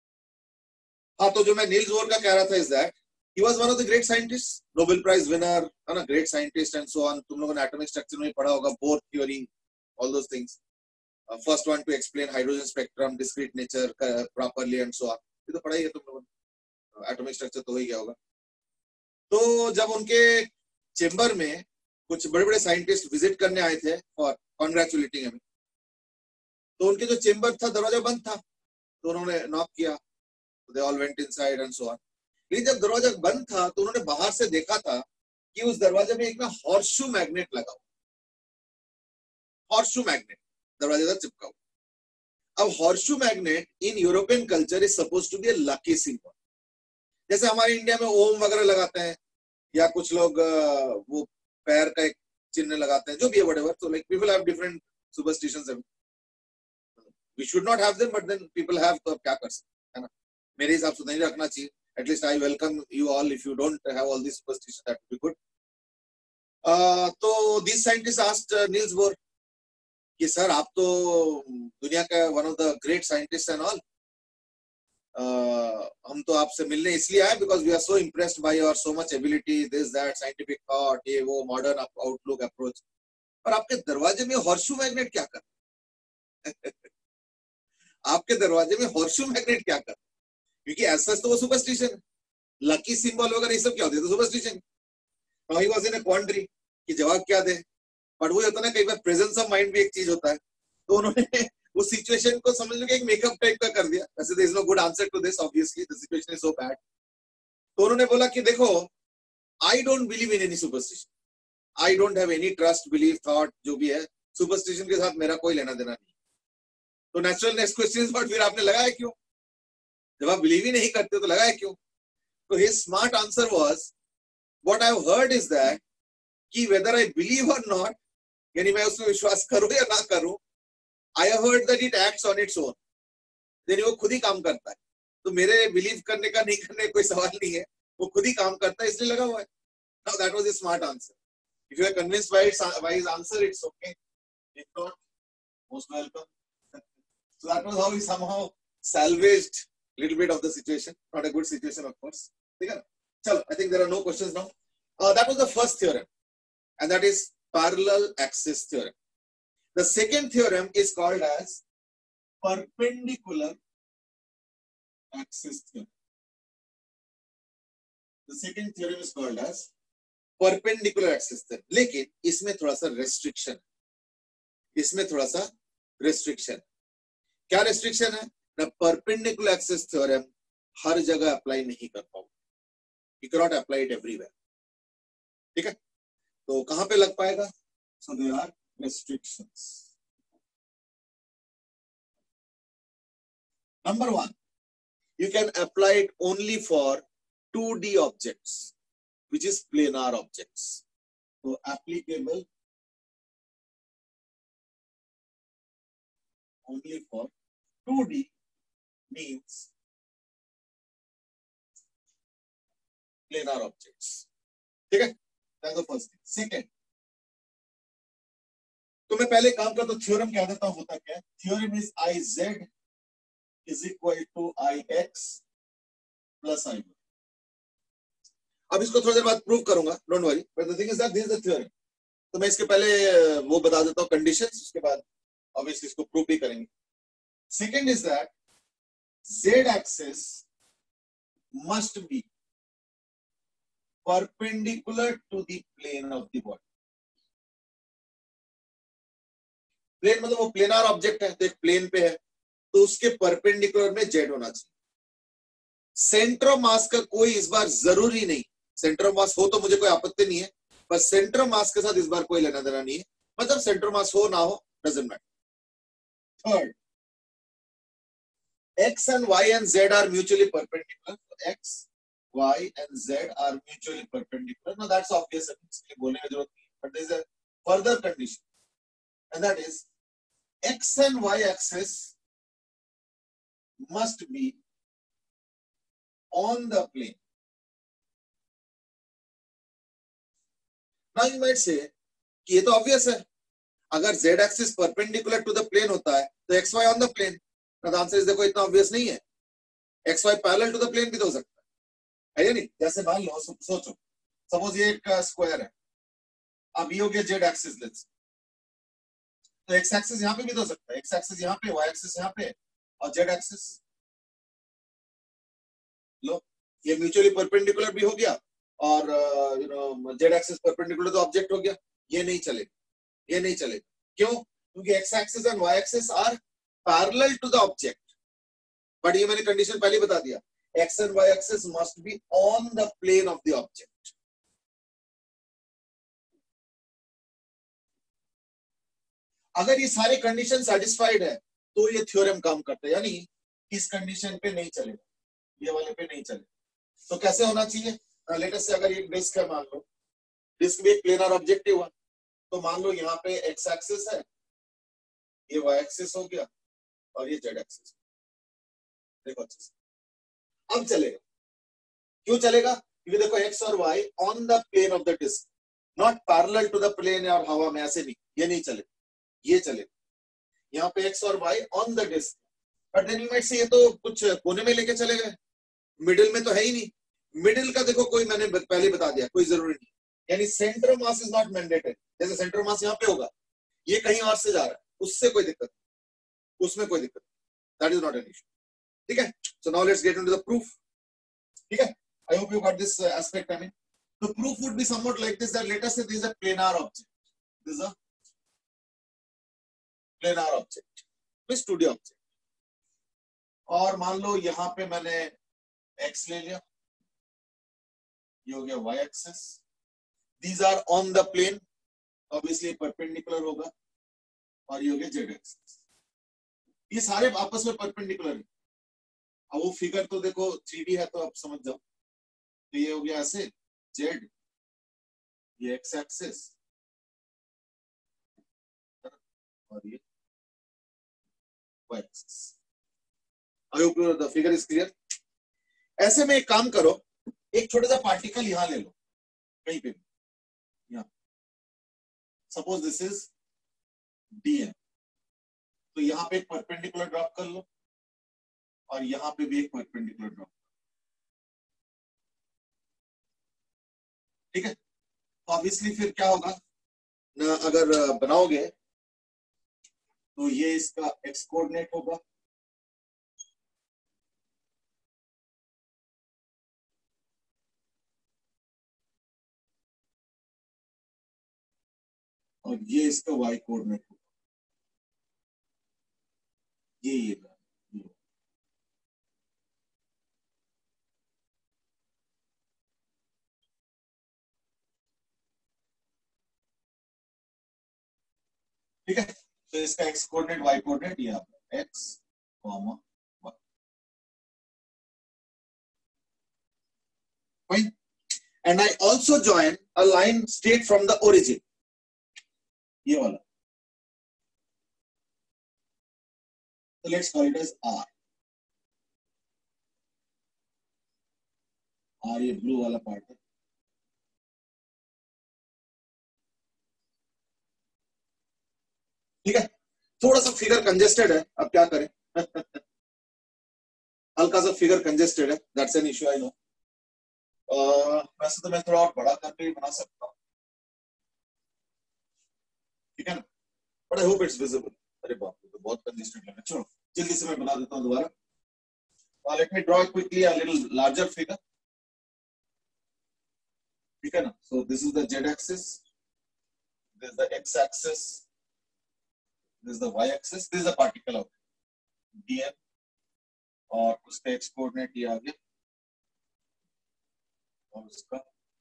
Speaker 1: हाँ, तो जो मैं नील्स बोर का कह रहा था is that he was one of the great scientists, Nobel Prize winner, है ना, great scientist and so on। तुम लोगों ने एटॉमिक स्ट्रक्चर में पढ़ा होगा, Bohr theory, all those things, uh, first one to explain hydrogen spectrum, discrete nature uh, properly and so on, ये तो पढ़ा ही है तुम लोगों ने, एटॉमिक स्ट्रक्चर तो हो ही गया होगा। तो जब उनके चेंबर में कुछ बड़े बड़े साइंटिस्ट विजिट करने आए थे और कॉन्ग्रेचुलेटिंग हमें, तो उनके जो चेंबर था दरवाजा बंद था, तो उन्होंने नॉक किया, they all went inside and so on. लेकिन जब दरवाजा बंद था तो उन्होंने बाहर से देखा था कि उस दरवाजे में एक ना हॉर्सशू मैग्नेट लगा हुआ, हॉर्सशू मैग्नेट दरवाजे तक चिपका हुआ। अब horseshoe magnet in European culture is suppose to be a lucky symbol, जैसे हमारे इंडिया में ओम वगैरह लगाते हैं, या कुछ लोग वो पैर का एक चिन्ह लगाते हैं, जो भी है व्हाटएवर। तो like people have different superstitions, we should not have them, but then people have, तो क्या कर सकते हैं ना, मेरे हिसाब से नहीं रखना चाहिए। At least I welcome you all if you don't have all these superstitions, that would be good. Uh, तो these scientists asked uh, Niels Bohr कि सर आप तो दुनिया का one of the great scientists and all, uh, हम तो आपसे मिलने इसलिए आए because we are so impressed by your so much ability, this that scientific thought, ये वो modern outlook approach, और आपके दरवाजे में हॉर्सशू मैग्नेट क्या कर आपके दरवाजे में हॉर्सशू मैग्नेट क्या कर, क्योंकि ऐसा तो वो सुपरस्टिशन, लकी सिंबल वगैरह ये सब क्या होते हैं, तो superstition. Now he was in a quandary कि जवाब क्या दे, बट वो होता है ना, कई बार प्रेजेंस ऑफ माइंड भी एक चीज होता है, तो उन्होंने उस सिचुएशन को समझने के एक मेकअप टाइप का कर दिया। वैसे there is no good answer to this, obviously the situation is so bad. तो उन्होंने बोला कि देखो, I don't believe in any superstition, I don't have any trust, believe, thought, जो भी है, सुपरस्टिशन के साथ मेरा कोई लेना देना नहीं। तो natural next question is what, फिर आपने लगाया क्यों, जब आप बिलीव ही नहीं करते तो लगाया क्यों। So his smart answer was, what I've heard is that कि whether I believe or not, यानी मैं उसमें विश्वास करूं या ना करूं, I have heard that it acts on its own, यानी वो खुद ही काम करता है। तो मेरे बिलीव करने का नहीं करने कोई सवाल नहीं है, वो खुद ही काम करता है, इसलिए लगा हुआ है। Now that was a smart answer. If you are convinced by its by his answer, it's okay. If not, most welcome. So that was how he somehow salvaged a little bit of the situation. Not a good situation, of course. Chalo, I think there are no questions now. Uh, that was the first theorem, and that is parallel axis theorem. The second theorem is called as perpendicular axis theorem. The second theorem is called as perpendicular axis theorem. लेकिन इसमें थोड़ा सा restriction, इसमें थोड़ा सा restriction. क्या restriction है? The perpendicular axis theorem हर जगह apply नहीं कर पाओगे. You cannot apply it everywhere. ठीक है? तो कहां पे लग पाएगा? So there are restrictions. Number one, you can apply it only for two D objects, which is planar objects. So applicable only for two D means planar objects. ठीक है, that's the first thing. Second, तो मैं पहले काम करता हूँ, theorem कह देता हूँ होता क्या है. Theorem is I Z is equal to I x plus I. अब इसको थोड़ी देर बाद प्रूव करूंगा, don't worry, but the thing is that this is the theorem. तो मैं इसके पहले वो बता देता हूँ कंडीशंस, उसके बाद ऑब्वियसली इसको प्रूव भी करेंगे. Second is that z axis must be perpendicular to the plane of the body. Plane मतलब वो प्लेनार ऑब्जेक्ट है, तो एक प्लेन पे है, तो उसके परपेंडिकुलर में z होना चाहिए. सेंटर ऑफ मास का कोई इस बार जरूरी नहीं, सेंटर ऑफ मास हो तो मुझे कोई आपत्ति नहीं है, पर सेंटर ऑफ मास के साथ इस बार कोई लेना देना नहीं है. मतलब सेंटर ऑफ मास हो ना हो doesn't matter. Third, x and y and z are mutually perpendicular. So x, y and z are mutually perpendicular. Now that's obvious. इसलिए बोलने की जरूरत नहीं है. But there is a further condition, and that is x and y axis must be on the plane. Now you might say कि ये तो obvious है. अगर z axis perpendicular to the plane होता है, तो x y on the plane. Answer इस देखो इतना ऑब्वियस नहीं है. X y parallel to the plane भी तो हो सकता है, है या नहीं. जैसे मान लो, सोचो, सपोज ये एक स्क्वायर है, अब ये हो गया जेड एक्सिस, लेट्स, तो एक्स एक्सिस यहाँ पे भी तो हो सकता है. एक्स एक्सिस यहाँ पे, वाई एक्सिस यहाँ पे, और जेड एक्सिस. लो, ये म्यूचुअली परपेंडिकुलर भी हो गया, और you know z axis perpendicular तो ऑब्जेक्ट हो गया. ये नहीं चलेगा, ये नहीं चलेगा. क्यों? क्योंकि x axis and y axis are parallel to the object. But ये मैंने कंडीशन पहले बता दिया, x and y axis must be on the plane of the object. अगर ये सारे कंडीशन सेटिस्फाइड है तो ये थ्योरम काम करता है, यानी इस कंडीशन पे नहीं चलेगा, ये वाले पे नहीं चलेगा. तो कैसे होना चाहिए? लेट अस से अगर ये डिस्क है, मान लो डिस्क भी एक प्लेनर ऑब्जेक्ट हुआ, तो मान लो यहाँ पे एक्स एक्सिस है, ये वाई एक्सिस हो गया, और ये जेड एक्सिस. देखो अच्छे से, अब चलेगा. क्यों चलेगा? क्योंकि देखो एक्स और y on the plane of the disc, not parallel to the plane और हवा में, ऐसे नहीं, ये नहीं चलेगा, ये चलेगा. यहाँ पे एक्स और y on the disc. But then you might say ये तो कुछ कोने में लेके चले गए, मिडिल में तो है ही नहीं. मिडिल का देखो कोई, मैंने पहले बता दिया, कोई जरूरी नहीं. यानी centre of mass is not mandatory. जैसे सेंटर ऑफ मास यहाँ पे होगा, ये कहीं और से जा रहा है, उससे कोई दिक्कत, उसमें कोई दिक्कत, that is not an issue. ठीक है. So now let's get into the proof. ठीक है. I hope you got this aspect. I mean the proof would be somewhat like this, that let us say this is a planar object. This is a planar object, this two D object. और मान लो यहाँ पे मैंने x ले लिया, ये हो गया y axis. These are on the plane, obviously perpendicular होगा, और ये हो गया z एक्सिस. ये सारे आपस में परपेंडिकुलर है. अब वो फिगर तो देखो थ्री डी है, तो आप समझ जाओ. तो ये हो गया ऐसे z, ये x एक्सिस, और ये y axis. I hope the figure is clear. ऐसे में एक काम करो, एक छोटा सा पार्टिकल यहां ले लो, कहीं पे भी, यहां. सपोज दिस इज dm, तो यहां पे एक परपेंडिकुलर ड्रॉप कर लो, और यहां पे भी एक परपेंडिकुलर ड्रॉप. ठीक है. तो ऑब्वियसली फिर क्या होगा ना, अगर बनाओगे तो ये इसका एक्स कोऑर्डिनेट होगा, और ये इसका वाई कोऑर्डिनेट होगा. ये ये ठीक है. तो इसका एक्स कोऑर्डिनेट, वाई कोऑर्डिनेट, ये आपका x comma y. Fine. And I also join a line straight from the origin, ये वाला. तो let's call it as r. और ये ब्लू वाला पार्ट है। ठीक है, थोड़ा सा फिगर कंजेस्टेड है, अब क्या करें। हल्का सा फिगर कंजेस्टेड है, that's an issue I know. वैसे तो मैं थोड़ा और बड़ा करके भी बना सकता हूँ, ठीक है ना, but I hope it's visible. अरे बाप रे, तो बहुत कंजेस्टेड लग रहा है। चलो जल्दी से मैं बना देता हूँ दोबारा। Uh, let me draw quickly a little larger figure. ठीक है ना, so this is the z axis, this is the x axis, this is the y axis, this is the particle of dm, और उसका x coordinate ये आ गया और उसका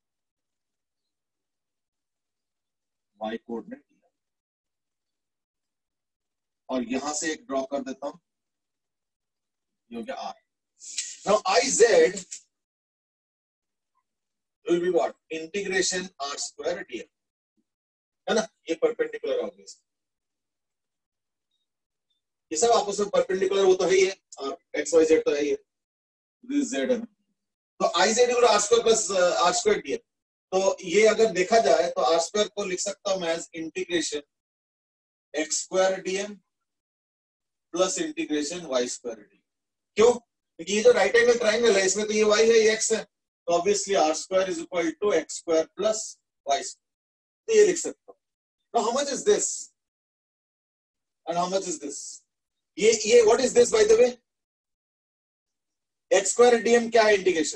Speaker 1: y कोऑर्डिनेट, और यहां से एक ड्रॉ कर देता हूं, ये हो गया r. Now iz will be what? Integration r square dm, है ना, ये परपेंडिकुलर हो गया, ये सब आपस में परपेंडिकुलर वो तो है ही है, और एक्स वाई जेड तो है ही है, दिस जेड है, तो I z equal r square plus r square d. तो ये अगर देखा जाए तो आर स्क्वायर को लिख सकता हूं मैं as integration x square d m plus integration y square d. क्यों? क्योंकि ये जो राइट एंगल ट्राइंगल है इसमें तो ये वाई है ये एक्स है, तो obviously r square is equal to x square plus y square, तो ये लिख सकता हूं। Now how much is this and how much is this? ये ये what is this by the way? X square d m क्या है integration?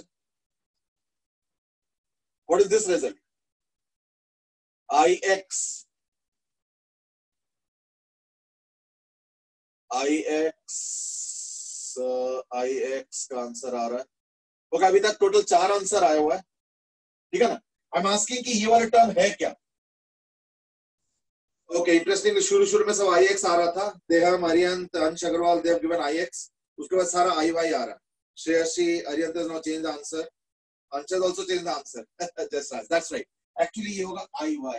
Speaker 1: What is this result? I x, I x, I x का आंसर आ रहा है, okay अभी तक टोटल चार आंसर आया हुआ है, ठीक है ना। आई एम आस्किंग कि ये वाला टर्म है क्या? ओके इंटरेस्टिंग, शुरू शुरू में सब आई एक्स आ रहा था, देहा मरियंत Ansh Agarwal they have given I x, उसके बाद सारा आई वाई आ रहा है। श्रेयसी अरियंत has now change the answer, Ansh has also change the answer, just that's right, actually ये होगा I y.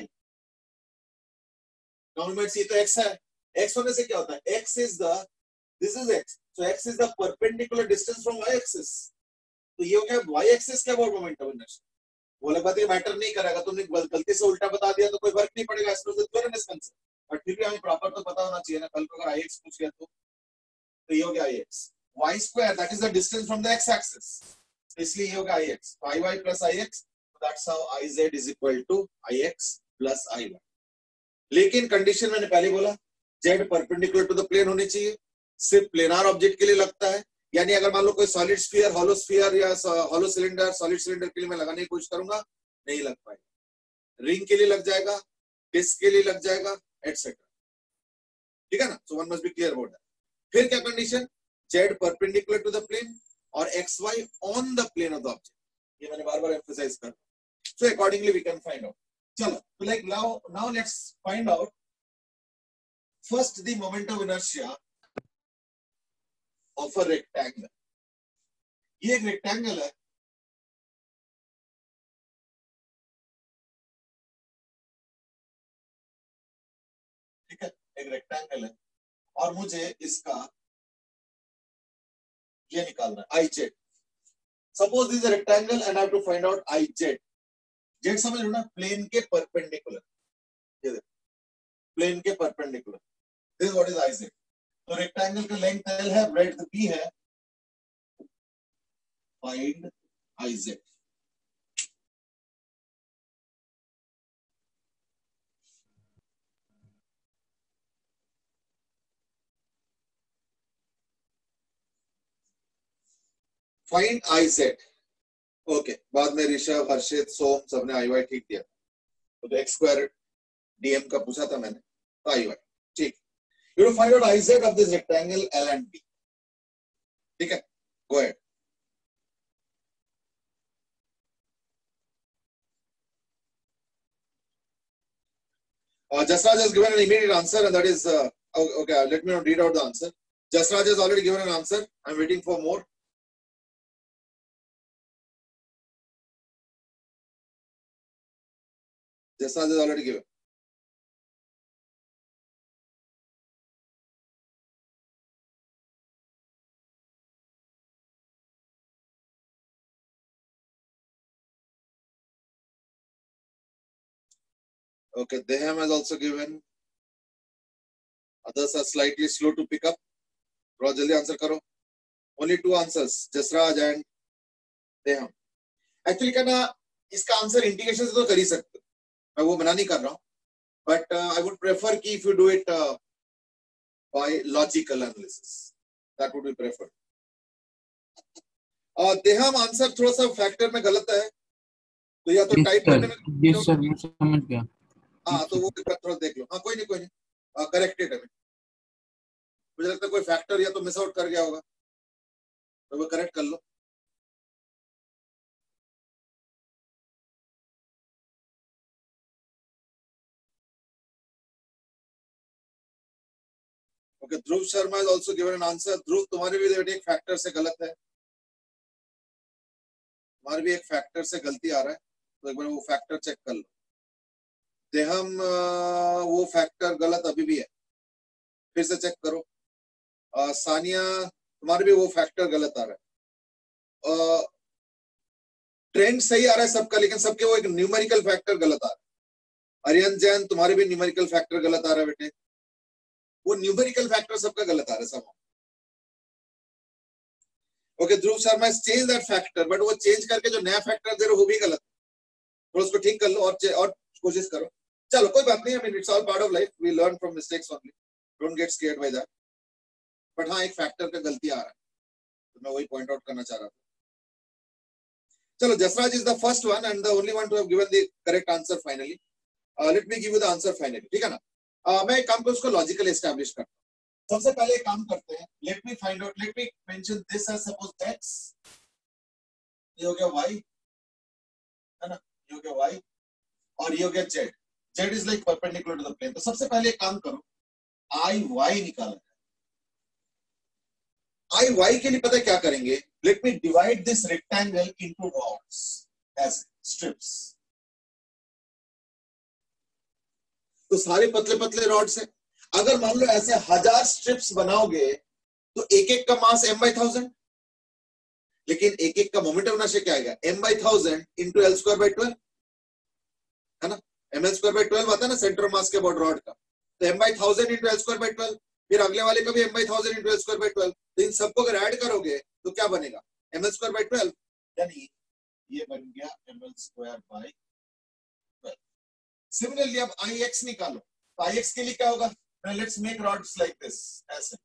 Speaker 1: Now you might see तो एक्स है, एक्स होने से क्या होता है, x is the, this is x, so x is the perpendicular distance from y axis, तो ये हो गया वाई एक्सिस क्या अबाउट मोमेंटम इनर्शिया। वो अलग बात है, मैटर नहीं करेगा, तुमने गलती से उल्टा बता दिया तो कोई फर्क नहीं पड़ेगा, इसमें से थ्योरम इज कंसर्न, बट फिर भी हमें प्रॉपर तो पता होना चाहिए ना, कल को अगर आई एक्स पूछ गया तो तो ये हो गया I x, y square that is the distance from the x axis, इसलिए ये हो गया आई एक्स, तो I Y plus I x, that's how I Z is equal to I x plus I y. लेकिन condition मैंने पहले बोला, z perpendicular to the plane होनी चाहिए, सिर्फ प्लेनार ऑब्जेक्ट के लिए लगता है, यानी अगर मान लो कोई सॉलिड स्फीयर, हॉलो स्फीयर या हॉलो सिलेंडर, सॉलिड सिलेंडर के लिए मैं लगाने की कोशिश करूंगा नहीं लग पाएगा, रिंग के लिए लग जाएगा, डिस्क के लिए लग जाएगा, एटसेट्रा, ठीक है ना, so one must be clear about that. फिर क्या condition, Z perpendicular to the plane और X Y on the plane of the object, ये मैंने बार बार एम्फसाइज कर, so accordingly we can find out. चलो तो like now now let's find out first the moment of inertia of a rectangle. ये एक रेक्टेंगल है, ठीक है, एक रेक्टेंगल है और मुझे इसका ये निकालना है I Z. Suppose this rectangle and I have to find out I Z. Z समझ लो ना, प्लेन के परपेंडिकुलर, ये देखो प्लेन के perpendicular, this what is I Z. तो रेक्टेंगल का लेंथ एल है, ब्रेड्थ बी है, find I Z. Find I Z, okay, बाद में ऋषभ, हर्षित, सोम सबने आई वाई ठीक दिया, तो एक्स स्क्वायर डीएम का पूछा था मैंने, तो आई वाई ठीक। You to find out I Z of this rectangle L and B, ठीक है, go ahead. Uh, Jasraj has given an immediate answer, and that is uh, okay. Let me not read out the answer. Jasraj has already given an answer. I'm waiting for more. Jasraj has already given. Okay, Deham has also given. Others are slightly slow to pick up. थोड़ा जल्दी answer करो. Only two answers, Jasraj and Deham. Actually क्या ना इसका answer integration से तो कर ही सकते, मैं वो मना नहीं कर रहा हूँ, but uh, I would prefer कि if you do it uh, by logical analysis, that would be preferred. uh, Deham answer थोड़ा सा फैक्टर में गलत है, तो या तो टाइप करने में
Speaker 2: जी सर मैं समझ गया.
Speaker 1: हाँ तो वो थोड़ा देख लो. हाँ कोई नहीं कोई नहीं, करेक्टेड है. मुझे लगता है कोई फैक्टर या तो मिस आउट कर गया होगा, तो वो करेक्ट कर लो. Okay, Dhruv Sharma is also given an answer. Dhruv तुम्हारे भी बेटे एक फैक्टर से गलत है, तुम्हारे भी एक फैक्टर से गलती आ रहा है, तो एक बार वो फैक्टर चेक कर लो. देहम वो फैक्टर गलत अभी भी है, फिर से चेक करो. आ, सानिया तुम्हारे भी वो फैक्टर गलत आ रहा है. ट्रेंड सही आ रहा है सबका, लेकिन सबके वो एक न्यूमेरिकल फैक्टर गलत आ रहा है. अरियन जैन तुम्हारे भी न्यूमेरिकल फैक्टर गलत आ रहा है बेटे, वो न्यूमेरिकल फैक्टर सबका गलत आ रहा है सब. Okay, Dhruv Sharma change that factor, but वो चेंज करके जो नया फैक्टर दे रहे हो वो भी गलत, तो उसको ठीक कर लो और और कोशिश करो. चलो कोई बात नहीं, I mean it's all part of life, we learn from mistakes only, don't get scared by that. But हाँ एक फैक्टर का गलती आ रहा है, तो मैं वही पॉइंट आउट करना चाह रहा था. चलो, Jasraj is the first one and the only one to have given the correct answer finally. Let me give you the answer finally, ठीक है ना. uh, मैं एक काम को उसको लॉजिकल एस्टैब्लिश करता हूं. सबसे पहले एक काम करते हैं, let me find out, let me mention this as suppose x, ये हो गया y, है ना, ये हो गया y, और ये हो गया z. z is like perpendicular to the plane. तो सबसे पहले एक काम करो, i y निकालो. i y के लिए पता है क्या करेंगे, let me divide this rectangle into rods as strips. तो सारे पतले पतले रॉड्स हैं. अगर मान लो ऐसे हजार स्ट्रिप्स बनाओगे तो एक एक का मास m बाई थाउजेंड, लेकिन एक एक का मोमेंट ऑफ इनर्शिया क्या आएगा, m by thousand into L square by twelve, है ना. M L square by twelve आता है ना सेंटर मास के अबाउट रॉड का, तो m by thousand into L square by twelve, फिर अगले वाले का भी m by thousand into L square by twelve. तो इन सबको अगर ऐड करोगे तो क्या बनेगा, M L square by twelve, यानी ये बन गया M L square by twelve. Similarly अब आई एक्स निकालो, तो आई एक्स के लिए क्या होगा, let's make rods like this, ऐसे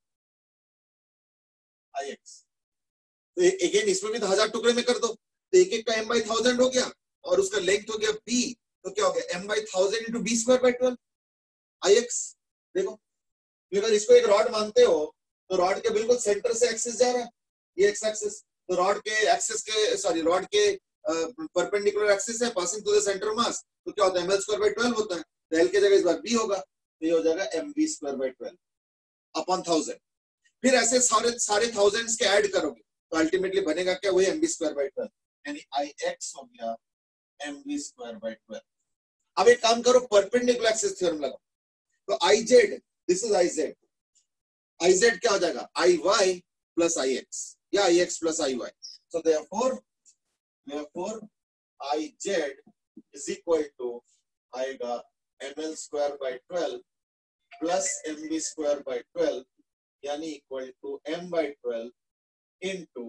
Speaker 1: आई एक्स. तो अगेन इसमें भी तो हजार टुकड़े में कर दो, तो एक एक का m बाई थाउजेंड हो गया और उसका लेंथ हो गया b, तो क्या हो गया m by thousand into B square by twelve I X. देखो अगर इसको एक रॉड मानते हो तो रॉड के बिल्कुल सेंटर से एक्सिस जा रहा है, ये एक्स एक्सिस, तो रॉड के एक्सिस के सॉरी रॉड के परपेंडिकुलर एक्सिस है passing to the centre mass, तो क्या होता है M L square by twelve होता है. तो एल की जगह इस बार b होगा, तो ये हो जाएगा M B square by twelve upon thousand. फिर ऐसे सारे सारे थाउजेंड्स के ऐड करोगे तो अल्टीमेटली बनेगा क्या, वही एमबी स्क्वायर बाई ट्वेल्व, यानी आई एक्स हो गया एमबी स्क्वायर बाई ट्वेल्व. अब एक काम करो, परपेंडिकुलर एक्सिस थ्योरम लगाओ, तो I Z, this is I Z, I Z क्या हो जाएगा, I Y plus I X, या I x plus I Y. So therefore therefore I Z is equal to आएगा M L square by twelve plus M B square by twelve, यानी equal to m by twelve into,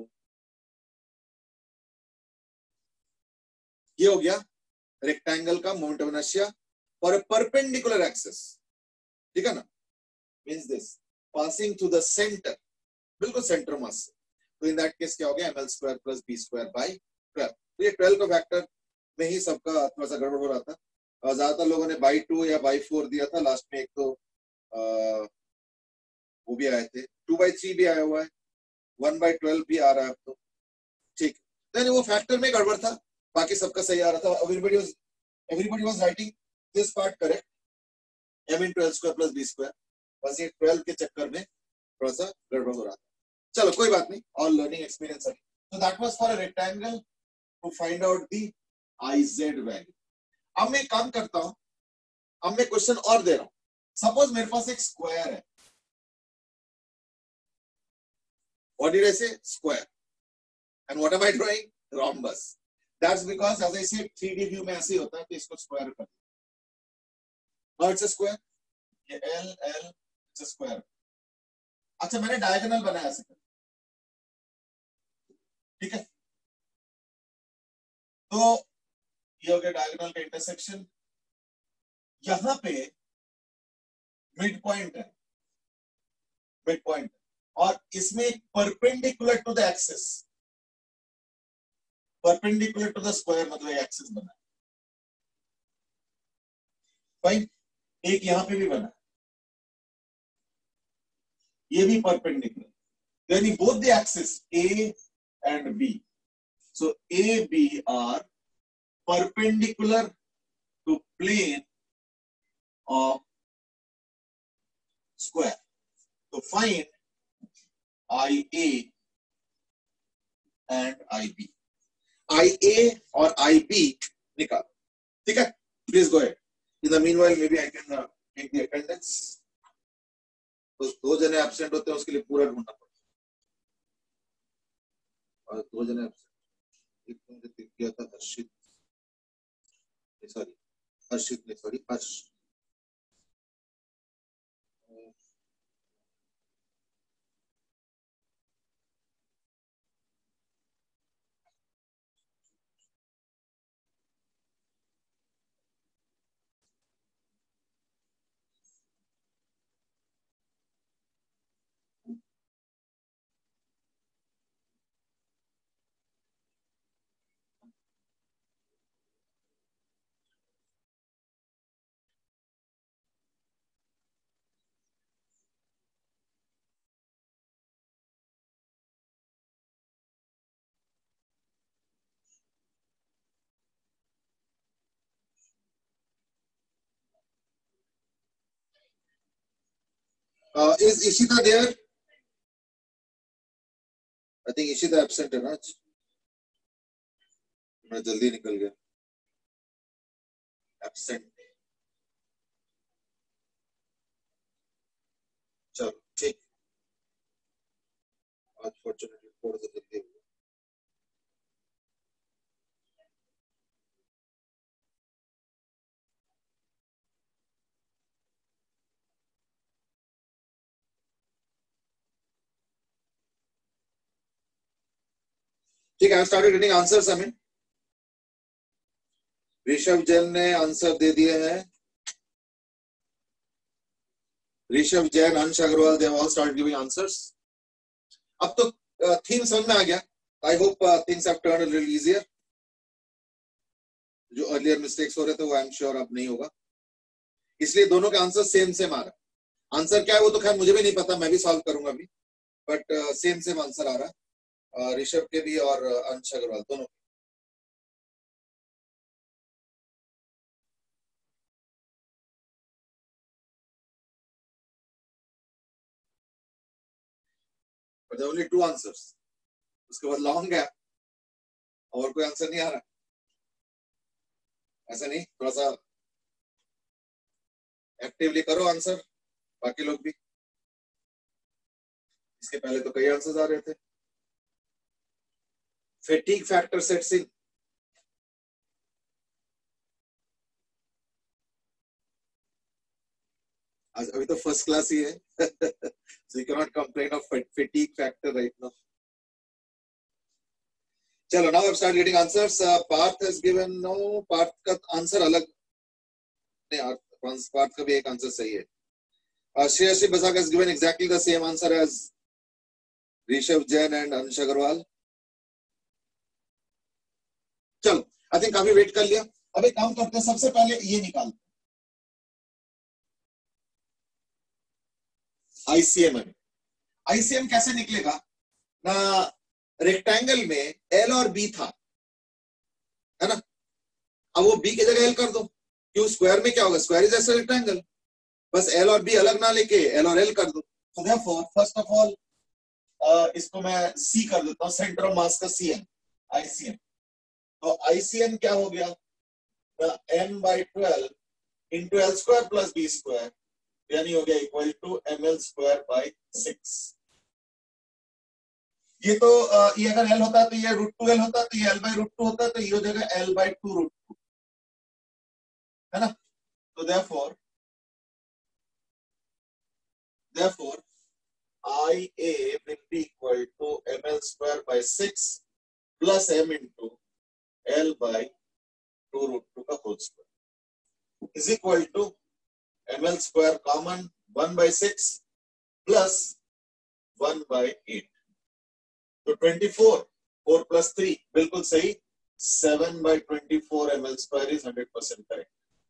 Speaker 1: ये हो गया rectangle का moment of inertia for a perpendicular axis, ठीक है ना. Means this passing through the centre, बिल्कुल centre mass से. तो इन दैट केस क्या हो गया, ml square plus b square by twelve. तो ये ट्वेल्व का फैक्टर में ही सबका थोड़ा सा गड़बड़ हो रहा था. ज्यादातर लोगों ने बाई टू या बाई फोर दिया था, लास्ट में एक तो आ, वो भी आए थे, टू बाई थ्री भी आया हुआ है, वन बाई ट्वेल्व भी आ रहा है अब तो, ठीक. यानी वो फैक्टर में गड़बड़ था, बाकी सबका सही आ रहा था. Everybody was everybody was writing this part correct, m into l square plus b square. बस ये ट्वेल्व के चक्कर में थोड़ा सा गड़बड़ हो रहा था. चलो कोई बात नहीं, ऑल लर्निंग एक्सपीरियंस है. So that was for a rectangle to find out the I Z value. अब मैं काम करता हूं, अब मैं क्वेश्चन और दे रहा हूं. सपोज मेरे पास एक स्क्वायर है, what did I say, square, and what am I drawing, rhombus. That's because as I said three D view में ऐसे होता है कि इसको स्क्वायर कर, नाउ इट्स अ स्क्वायर, ये L L it's a square. अच्छा मैंने डायगोनल बनाया ऐसे, ठीक है, तो ये हो गया डायगोनल का इंटरसेक्शन। यहां पे मिड पॉइंट है, मिड पॉइंट, और इसमें perpendicular to the axis, perpendicular to the square मतलब एक्सिस बना है, फाइन। एक यहां पे भी बना है, ये भी परपेंडिकुलर, यानी both the axis A and B, so A B are perpendicular to plane of square. तो find I A and I B, I A और आई बी निकाल, ठीक है। Please go ahead. In the meanwhile maybe I can take the attendance. तो दो जने absent होते हैं उसके लिए पूरा ढूंढना पड़ता है, और दो जने एब्सेंट, एक तुमने टिक किया था हर्षित, सॉरी हर्षित ने, sorry Harsh, Uh, is Ishita there? I think Ishita absent है ना आज, मैं जल्दी निकल गया, absent। चलो ठीक, आज फॉर्चुनेटली थोड़ा सा जल्दी हो गया। ठीक है, I started getting answers। I mean, Rishabh Jain ने आंसर दे दिए हैं, ऋषभ जैन, अंश Agarwal, they have all started giving answers। अब तो थीम समझ में आ गया। I hope uh, things have turned a little easier। जो अर्लियर मिस्टेक्स हो रहे थे वो आई एम श्योर अब नहीं होगा, इसलिए दोनों के आंसर सेम सेम आ रहा है। आंसर क्या है वो तो खैर मुझे भी नहीं पता, मैं भी सॉल्व करूंगा अभी, बट सेम सेम आंसर आ रहा है ऋषभ के भी और अंश अग्रवाल दोनों। ओनली टू आंसर्स, उसके बाद लॉन्ग गैप, और कोई आंसर नहीं आ रहा। ऐसा नहीं, थोड़ा सा एक्टिवली करो आंसर, बाकी लोग भी। इसके पहले तो कई आंसर्स आ रहे थे। फैटिग फैक्टर सेट्स इन, आज अभी तो फर्स्ट क्लास ही है so you cannot complain of fatigue factor right now। चलो, now I've started getting answers। uh, Parth has given, no, Parth का आंसर अलग नहीं, Parth का भी एक आंसर सही है। uh, Shreyasi Basak has given exactly the same answer as Rishabh Jain and Ansh Agarwal। चलो, आई थिंक काफी वेट कर लिया, अब एक काम करते हैं, सबसे पहले ये निकालते आईसीएम में। आईसीएम कैसे निकलेगा ना, रेक्टेंगल में एल और बी था, है ना, अब वो बी की जगह एल कर दो, क्यों, स्क्वायर में क्या होगा, स्क्वायर इज ऐसे रेक्टेंगल, बस एल और बी अलग ना लेके एल और एल कर दो। so therefore first of all इसको मैं सी कर देता हूं, सेंटर ऑफ मास का सी एम, आईसीएम। तो आईसीएम क्या हो गया, M by twelve into L square plus B square, यानी हो गया equal to M L square by six. ये तो ये अगर एल होता है तो ये रूट टू एल होता है, तो ये एल बाई रूट टू होता है, तो ये हो जाएगा L by two root two, है ना। तो therefore Therefore, I A will be equal to ml square by six plus m into L by two root two का whole square is equal to ml square common one by six plus one by eight. तो twenty-four, four plus three बिल्कुल सही, seven by twenty-four ml square is one hundred percent correct.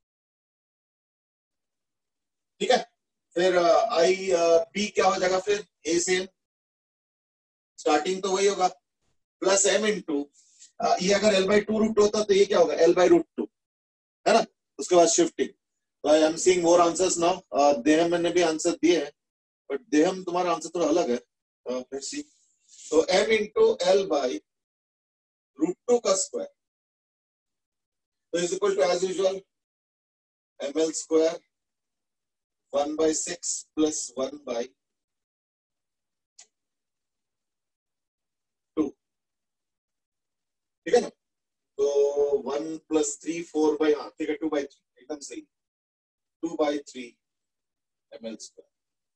Speaker 1: ठीक है, फिर आई B क्या हो जाएगा, फिर ए सेम स्टार्टिंग तो वही होगा प्लस एम इंटू ये अगर एल बाई टू रूट होता तो ये क्या होगा एल बाई रूट टू है ना, उसके बाद शिफ्टिंग. तो I am seeing more answers now. Deham मैंने भी आंसर दिए हैं बट देहम तुम्हारा आंसर थोड़ा अलग है. Let's see. तो M into L by root two का स्क्वायर तो is equal to as usual M L square one by six plus one by two. ठीक है ना, तो one plus three four by हाँ ठीक है two by three एकदम सही, two by three ml square.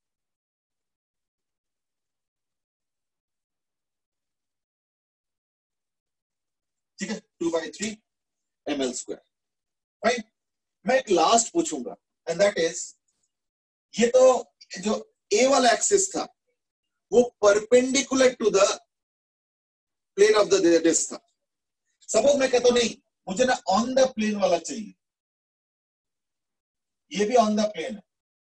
Speaker 1: ठीक है, two by three ml square. Right? मैं एक लास्ट पूछूंगा and that is ये तो जो ए वाला एक्सिस था वो perpendicular to the plane of the disc था. सपोज मैं कहता हूं नहीं मुझे ना ऑन द प्लेन वाला चाहिए, ये भी ऑन द प्लेन है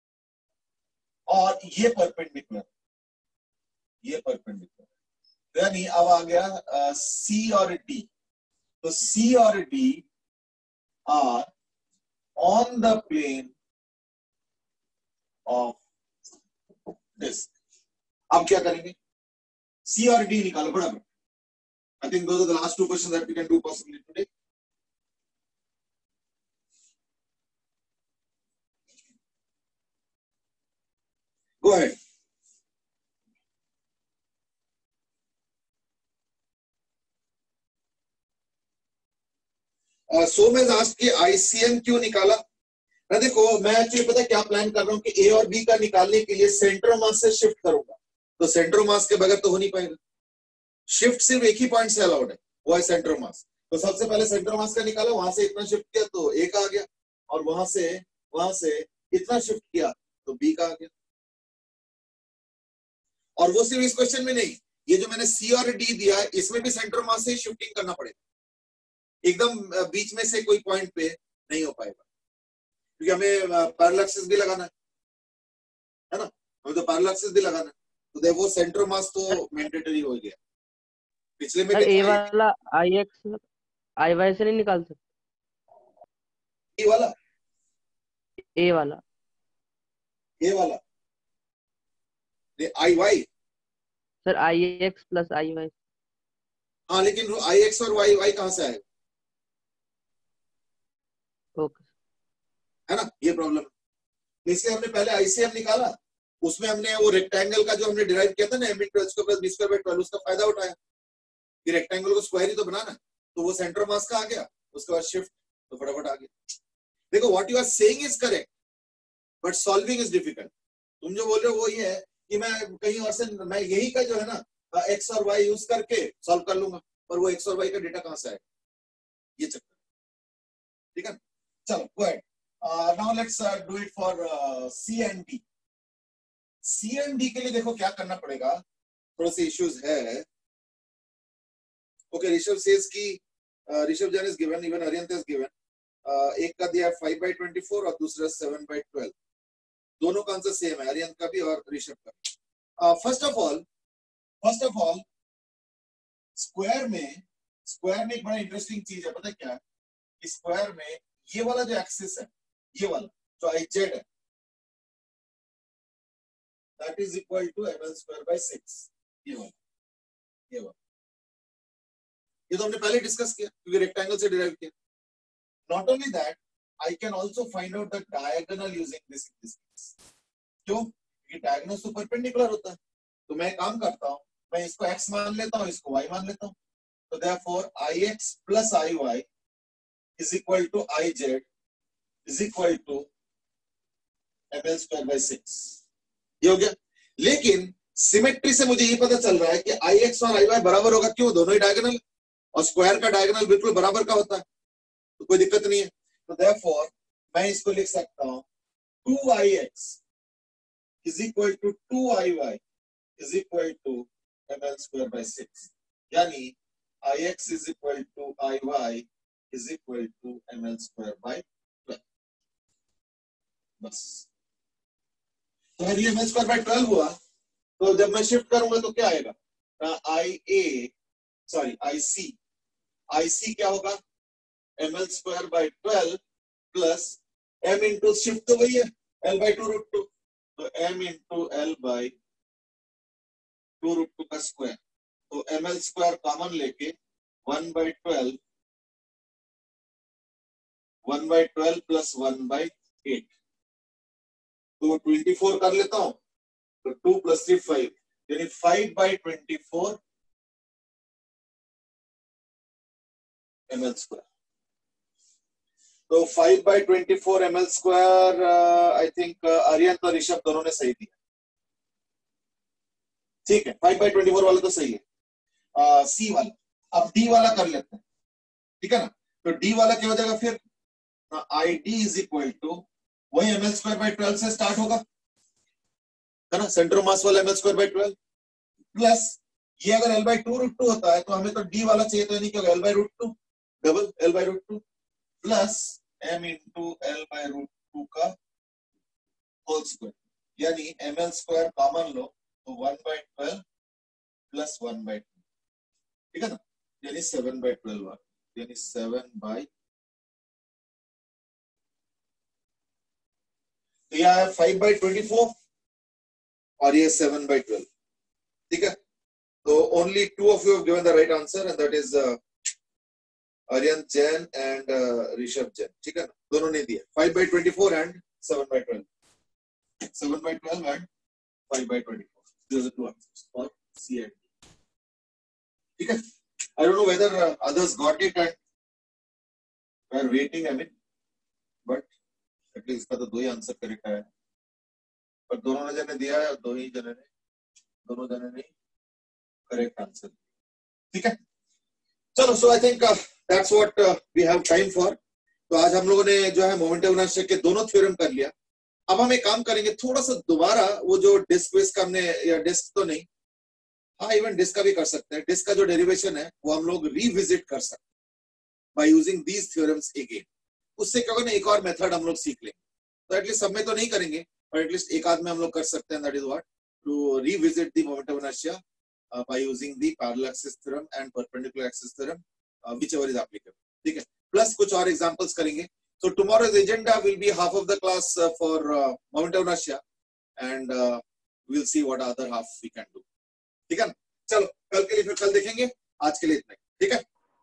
Speaker 1: और ये परपेंडिकुलर, ये परपेंडिकुलर यानी अब आ गया सी और डी. तो सी और D are on the plane of disk. अब क्या करेंगे, C और D निकालो बराबर. I think those are the last two questions that we can do possibly today. Go ahead. Uh, so मैं asked कि I C M क्यों निकाला. मैं देखो मैं एक्चुअली पता क्या प्लान कर रहा हूँ कि ए और बी का निकालने के लिए सेंटर मास से शिफ्ट करूंगा. तो सेंटर मास के बगैर तो हो नहीं पाएगा. शिफ्ट सिर्फ एक ही पॉइंट से अलाउड है, वो है सेंटर मास. तो सबसे पहले सेंटर मास का निकाला, वहां से इतना शिफ्ट किया तो ए का आ गया, और वहां से वहां से इतना शिफ्ट किया तो बी का आ गया. और वो सिर्फ इस क्वेश्चन में नहीं, ये जो मैंने सी और डी दिया है इसमें भी सेंटर मास से शिफ्टिंग करना पड़ेगा. एकदम बीच में से कोई पॉइंट पे नहीं हो पाएगा क्योंकि हमें पैरेलल एक्सिस भी लगाना है, है ना, हमें तो पैरेलल एक्सिस भी लगाना है. तो देखो सेंटर मास तो मैंडेटरी हो गया. पिछले में
Speaker 3: ए वाला आई एक्स आई वाई से नहीं निकाल सकते.
Speaker 1: ए वाला
Speaker 3: ए वाला
Speaker 1: ए वाला I Y
Speaker 3: sir I x plus I Y.
Speaker 1: हाँ लेकिन आई एक्स और वाई वाई कहां से आएगा.
Speaker 3: ओके
Speaker 1: है ना, ये प्रॉब्लम. इसलिए हमने पहले आईसीएम निकाला, उसमें हमने वो रेक्टेंगल का जो हमने डिराइव किया था ना M into H square plus B square by twelve, उसका फायदा उठाया कि रेक्टेंगल को स्क्वायर ही तो बनाना है. तो वो सेंटर मास का आ गया, उसके बाद शिफ्ट तो फटाफट आ गया. देखो what you are saying is correct but solving is difficult. तुम जो बोल रहे हो वो ये है कि मैं कहीं और से मैं यही का जो है ना एक्स और वाई यूज करके सॉल्व कर लूंगा, पर वो एक्स और वाई का डेटा कहां से आएगा, ये चक्कर. ठीक है, चलो go ahead. Uh, now let's uh, do it for uh, C and D. C and D के लिए देखो क्या करना पड़ेगा, थोड़ा से इश्यूज है. ओके, ऋषभ सेज की Rishabh Jain is given, even Ariyant is given. एक का दिया है फाइव बाई ट्वेंटी फोर और दूसरा सेवन बाई ट्वेल्व. दोनों का आंसर सेम है, अरियंत का भी और ऋषभ का भी. First of all first of all square में स्क्वायर में एक बड़ा इंटरेस्टिंग चीज है, पता है क्या. स्क्वायर में ये वाला जो एक्सिस है, ये वाला जो आई जेड है, that is equal to M L square by six. ये वाला ये वाला ये तो हमने पहले डिस्कस किया क्योंकि रेक्टेंगल से डिराइव किया. Not only that, I can also find out the diagonal using this distance. क्यों, क्योंकि डायगोनल तो परपेंडिकुलर होता है. तो मैं काम करता हूं, मैं इसको x मान लेता हूं, इसको y मान लेता हूं. तो therefore ix plus iy is equal to ij is equal to ml square by six. ये हो गया। लेकिन सिमेट्री से मुझे ये पता चल रहा है कि आई एक्स और आई वाई बराबर होगा, क्यों? दोनों ही डायगोनल, और स्क्वायर का डायगोनल बिल्कुल बराबर का होता है, तो कोई दिक्कत नहीं है। तो देयरफॉर मैं इसको लिख सकता हूं two I X is equal to two I Y is equal to M L square by six, यानी I X is equal to I Y is equal to M L square by twelve. बस। तो यदि M L square by twelve हुआ तो जब मैं shift करूंगा तो क्या आएगा? आई ए sorry I C, I C क्या होगा? M L square by twelve plus M into shift तो वही है L by two root two, तो M into L by two root two का स्क्वायर, तो एम एल स्क्वायर कॉमन लेके one by twelve one by twelve plus one by eight, तो twenty four कर लेता हूं, तो टू प्लस थ्री फाइव, यानी five by twenty four M L square. तो five by twenty four M L square, I think Aryan और ऋषभ दोनों ने सही दिया। ठीक है, फाइव बाई ट्वेंटी फोर वाला तो सही है। सी uh, वाला, अब डी वाला कर लेते हैं, ठीक है ना? तो डी वाला क्या हो जाएगा फिर? I D is equal to वही M L square by twelve से स्टार्ट होगा, है ना? सेंटर ऑफ मास वाला M L square by twelve plus ये अगर L by two root two होता है तो हमें तो डी वाला चाहिए, तो नहीं क्या होगा? L by root two double L by root two plus M into L by root two का होल स्क्वायर, यानी एम एल स्क्वायर कॉमन लो तो one by twelve plus one by two, ठीक है ना? यानी सेवन बाई ट्वेल्व, यानी seven by, तो यह है फाइव बाई ट्वेंटी फोर और ये सेवन बाई ट्वेल्व, ठीक है? तो only two of you have given the right answer and that is Aryan Jain and Rishabh Jain, ठीक है ना? दोनों ने दिया five by twenty four and seven by twelve, seven by twelve and five by twenty four, those are two answers for C and D, ठीक है? I don't know whether uh, others got it and were waiting, I mean, but at least इसका तो दो ही answer correct आया, पर दोनों ने जने दिया है और दो ही जने ने दोनों जने ने करेक्ट आंसर, ठीक है? चलो, so I think that's what we have time for. तो आज हम लोगों ने जो है मोमेंटम इनर्शिया के दोनों थ्योरम कर लिया। अब हम एक काम करेंगे, थोड़ा सा दोबारा वो जो डिस्क विस्क का हमने, या डिस्क तो नहीं, हाँ इवन डिस्क का भी कर सकते हैं, डिस्क का जो डेरिवेशन है वो हम लोग रिविजिट कर सकते हैं by using these theorems again. उससे क्या होगा ना, एक और मेथड हम लोग सीख लेंगे। तो एटलीस्ट सब में तो नहीं करेंगे, पर एटलीस्ट एक आध में हम लोग कर सकते हैं। That is what, to revisit the momentum inertia by using the parallel axis theorem and perpendicular axis theorem, whichever is applicable, ठीक है? प्लस कुछ और एग्जांपल्स करेंगे। So tomorrow's agenda will be half of the class uh, for uh, momentum inertia, and uh, we'll see what other half we can do. ठीक है ना? चलो, कल के लिए फिर कल देखेंगे, आज के लिए इतना ही, ठीक है?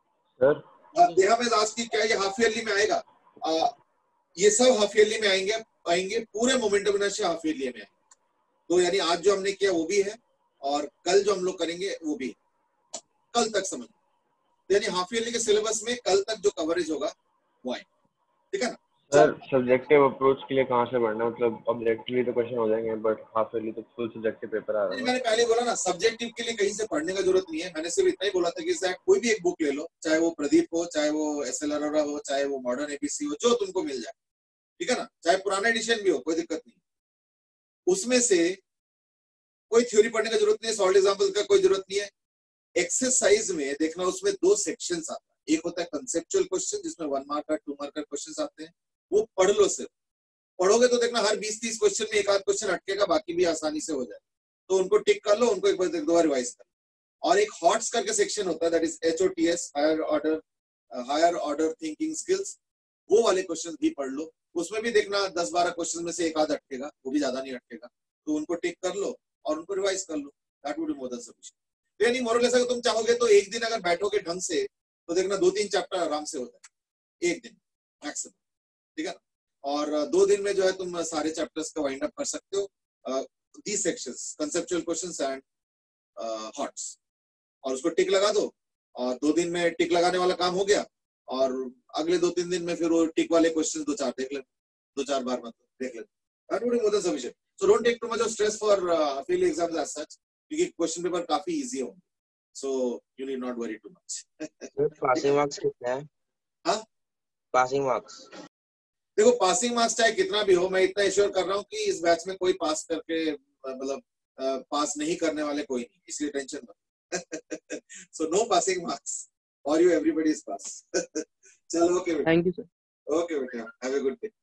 Speaker 1: सर देहा में आज की क्या ये हाफ ईयरली में आएगा? uh, ये सब हाफ ईयरली में आएंगे आएंगे पूरे मोमेंटम इनर्शिया हाफ ईयरली में आएंगे। तो यानी आज जो हमने किया वो भी है और कल जो हम लोग करेंगे वो भी है, कल तक समझ। यानी हाफ ईयरली के सिलेबस में कल तक जो कवरेज होगा वो आएगा, ठीक है ना?
Speaker 4: सर सब्जेक्टिव अप्रोच के लिए कहाँ से पढ़ना? मतलब ऑब्जेक्टिवली तो क्वेश्चन हो जाएंगे, बट हाफ ईयरली तो फुल सब्जेक्टिव पेपर आ रहा है।
Speaker 1: मैंने पहले बोला ना, सब्जेक्टिव के लिए कहीं से पढ़ने का जरूरत नहीं है। मैंने सिर्फ इतना ही बोला था कि कोई भी एक बुक ले लो, चाहे वो प्रदीप हो, चाहे वो एस एल अरोरा हो, चाहे वो मॉडर्न एबीसी हो, जो तुमको मिल जाए, ठीक है ना? चाहे पुराना एडिशन भी हो, कोई दिक्कत नहीं। उसमें से कोई थ्योरी पढ़ने का जरूरत नहीं है, सॉल्व एग्जाम्पल का कोई जरूरत नहीं है। एक्सरसाइज में देखना, उसमें दो सेक्शंस आते हैं। एक होता है कंसेप्चुअल क्वेश्चन, जिसमें one marker two marker question आते हैं, वो पढ़ लो। सिर्फ पढ़ोगे तो देखना हर बीस तीस क्वेश्चन में एक आध क्वेश्चन अटकेगा, बाकी भी आसानी से हो जाए। तो उनको टिक कर लो, उनको एक बार दो बार रिवाइज कर लो। और एक हॉट्स करके सेक्शन होता है, that is H O T S, higher order higher order thinking skills, वो वाले क्वेश्चन भी पढ़ लो। उसमें भी देखना दस बारह क्वेश्चन में से एक आध अटकेगा, वो भी ज्यादा नहीं अटकेगा, तो उनको टिक कर लो और उनको रिवाइज कर लो। That would be more than sufficient. यानी मोर और लेस अगर तुम चाहोगे तो एक दिन अगर बैठोगे ढंग से तो देखना दो तीन चैप्टर आराम से हो जाए, एक दिन मैक्सिमम, ठीक है ना? और दो दिन में जो है तुम सारे चैप्टर्स का वाइंड अप कर सकते हो, these sections, conceptual questions and HOTS, और उसको टिक लगा दो। और दो दिन में टिक लगाने वाला काम हो गया, और अगले दो तीन दिन में फिर वो टिक वाले क्वेश्चंस दो चार देख ले, दो चार बार मतलब देख ले। That would be more than sufficient. So don't take too much of stress for uh, field exams as such, क्योंकि क्वेश्चन पेपर काफी इजी होंगे. So you need not worry too much.
Speaker 5: Passing marks कितने हैं?
Speaker 1: हाँ?
Speaker 5: Passing marks
Speaker 1: देखो passing marks चाहे कितना भी हो, मैं इतना एश्योर कर रहा हूँ कि इस बैच में कोई पास करके मतलब पास नहीं करने वाले कोई नहीं, इसलिए टेंशन मत. So no passing marks. For you everybody is pass. चलो ओके बेटा.
Speaker 3: Thank you sir.
Speaker 1: Okay बेटा, have a good day.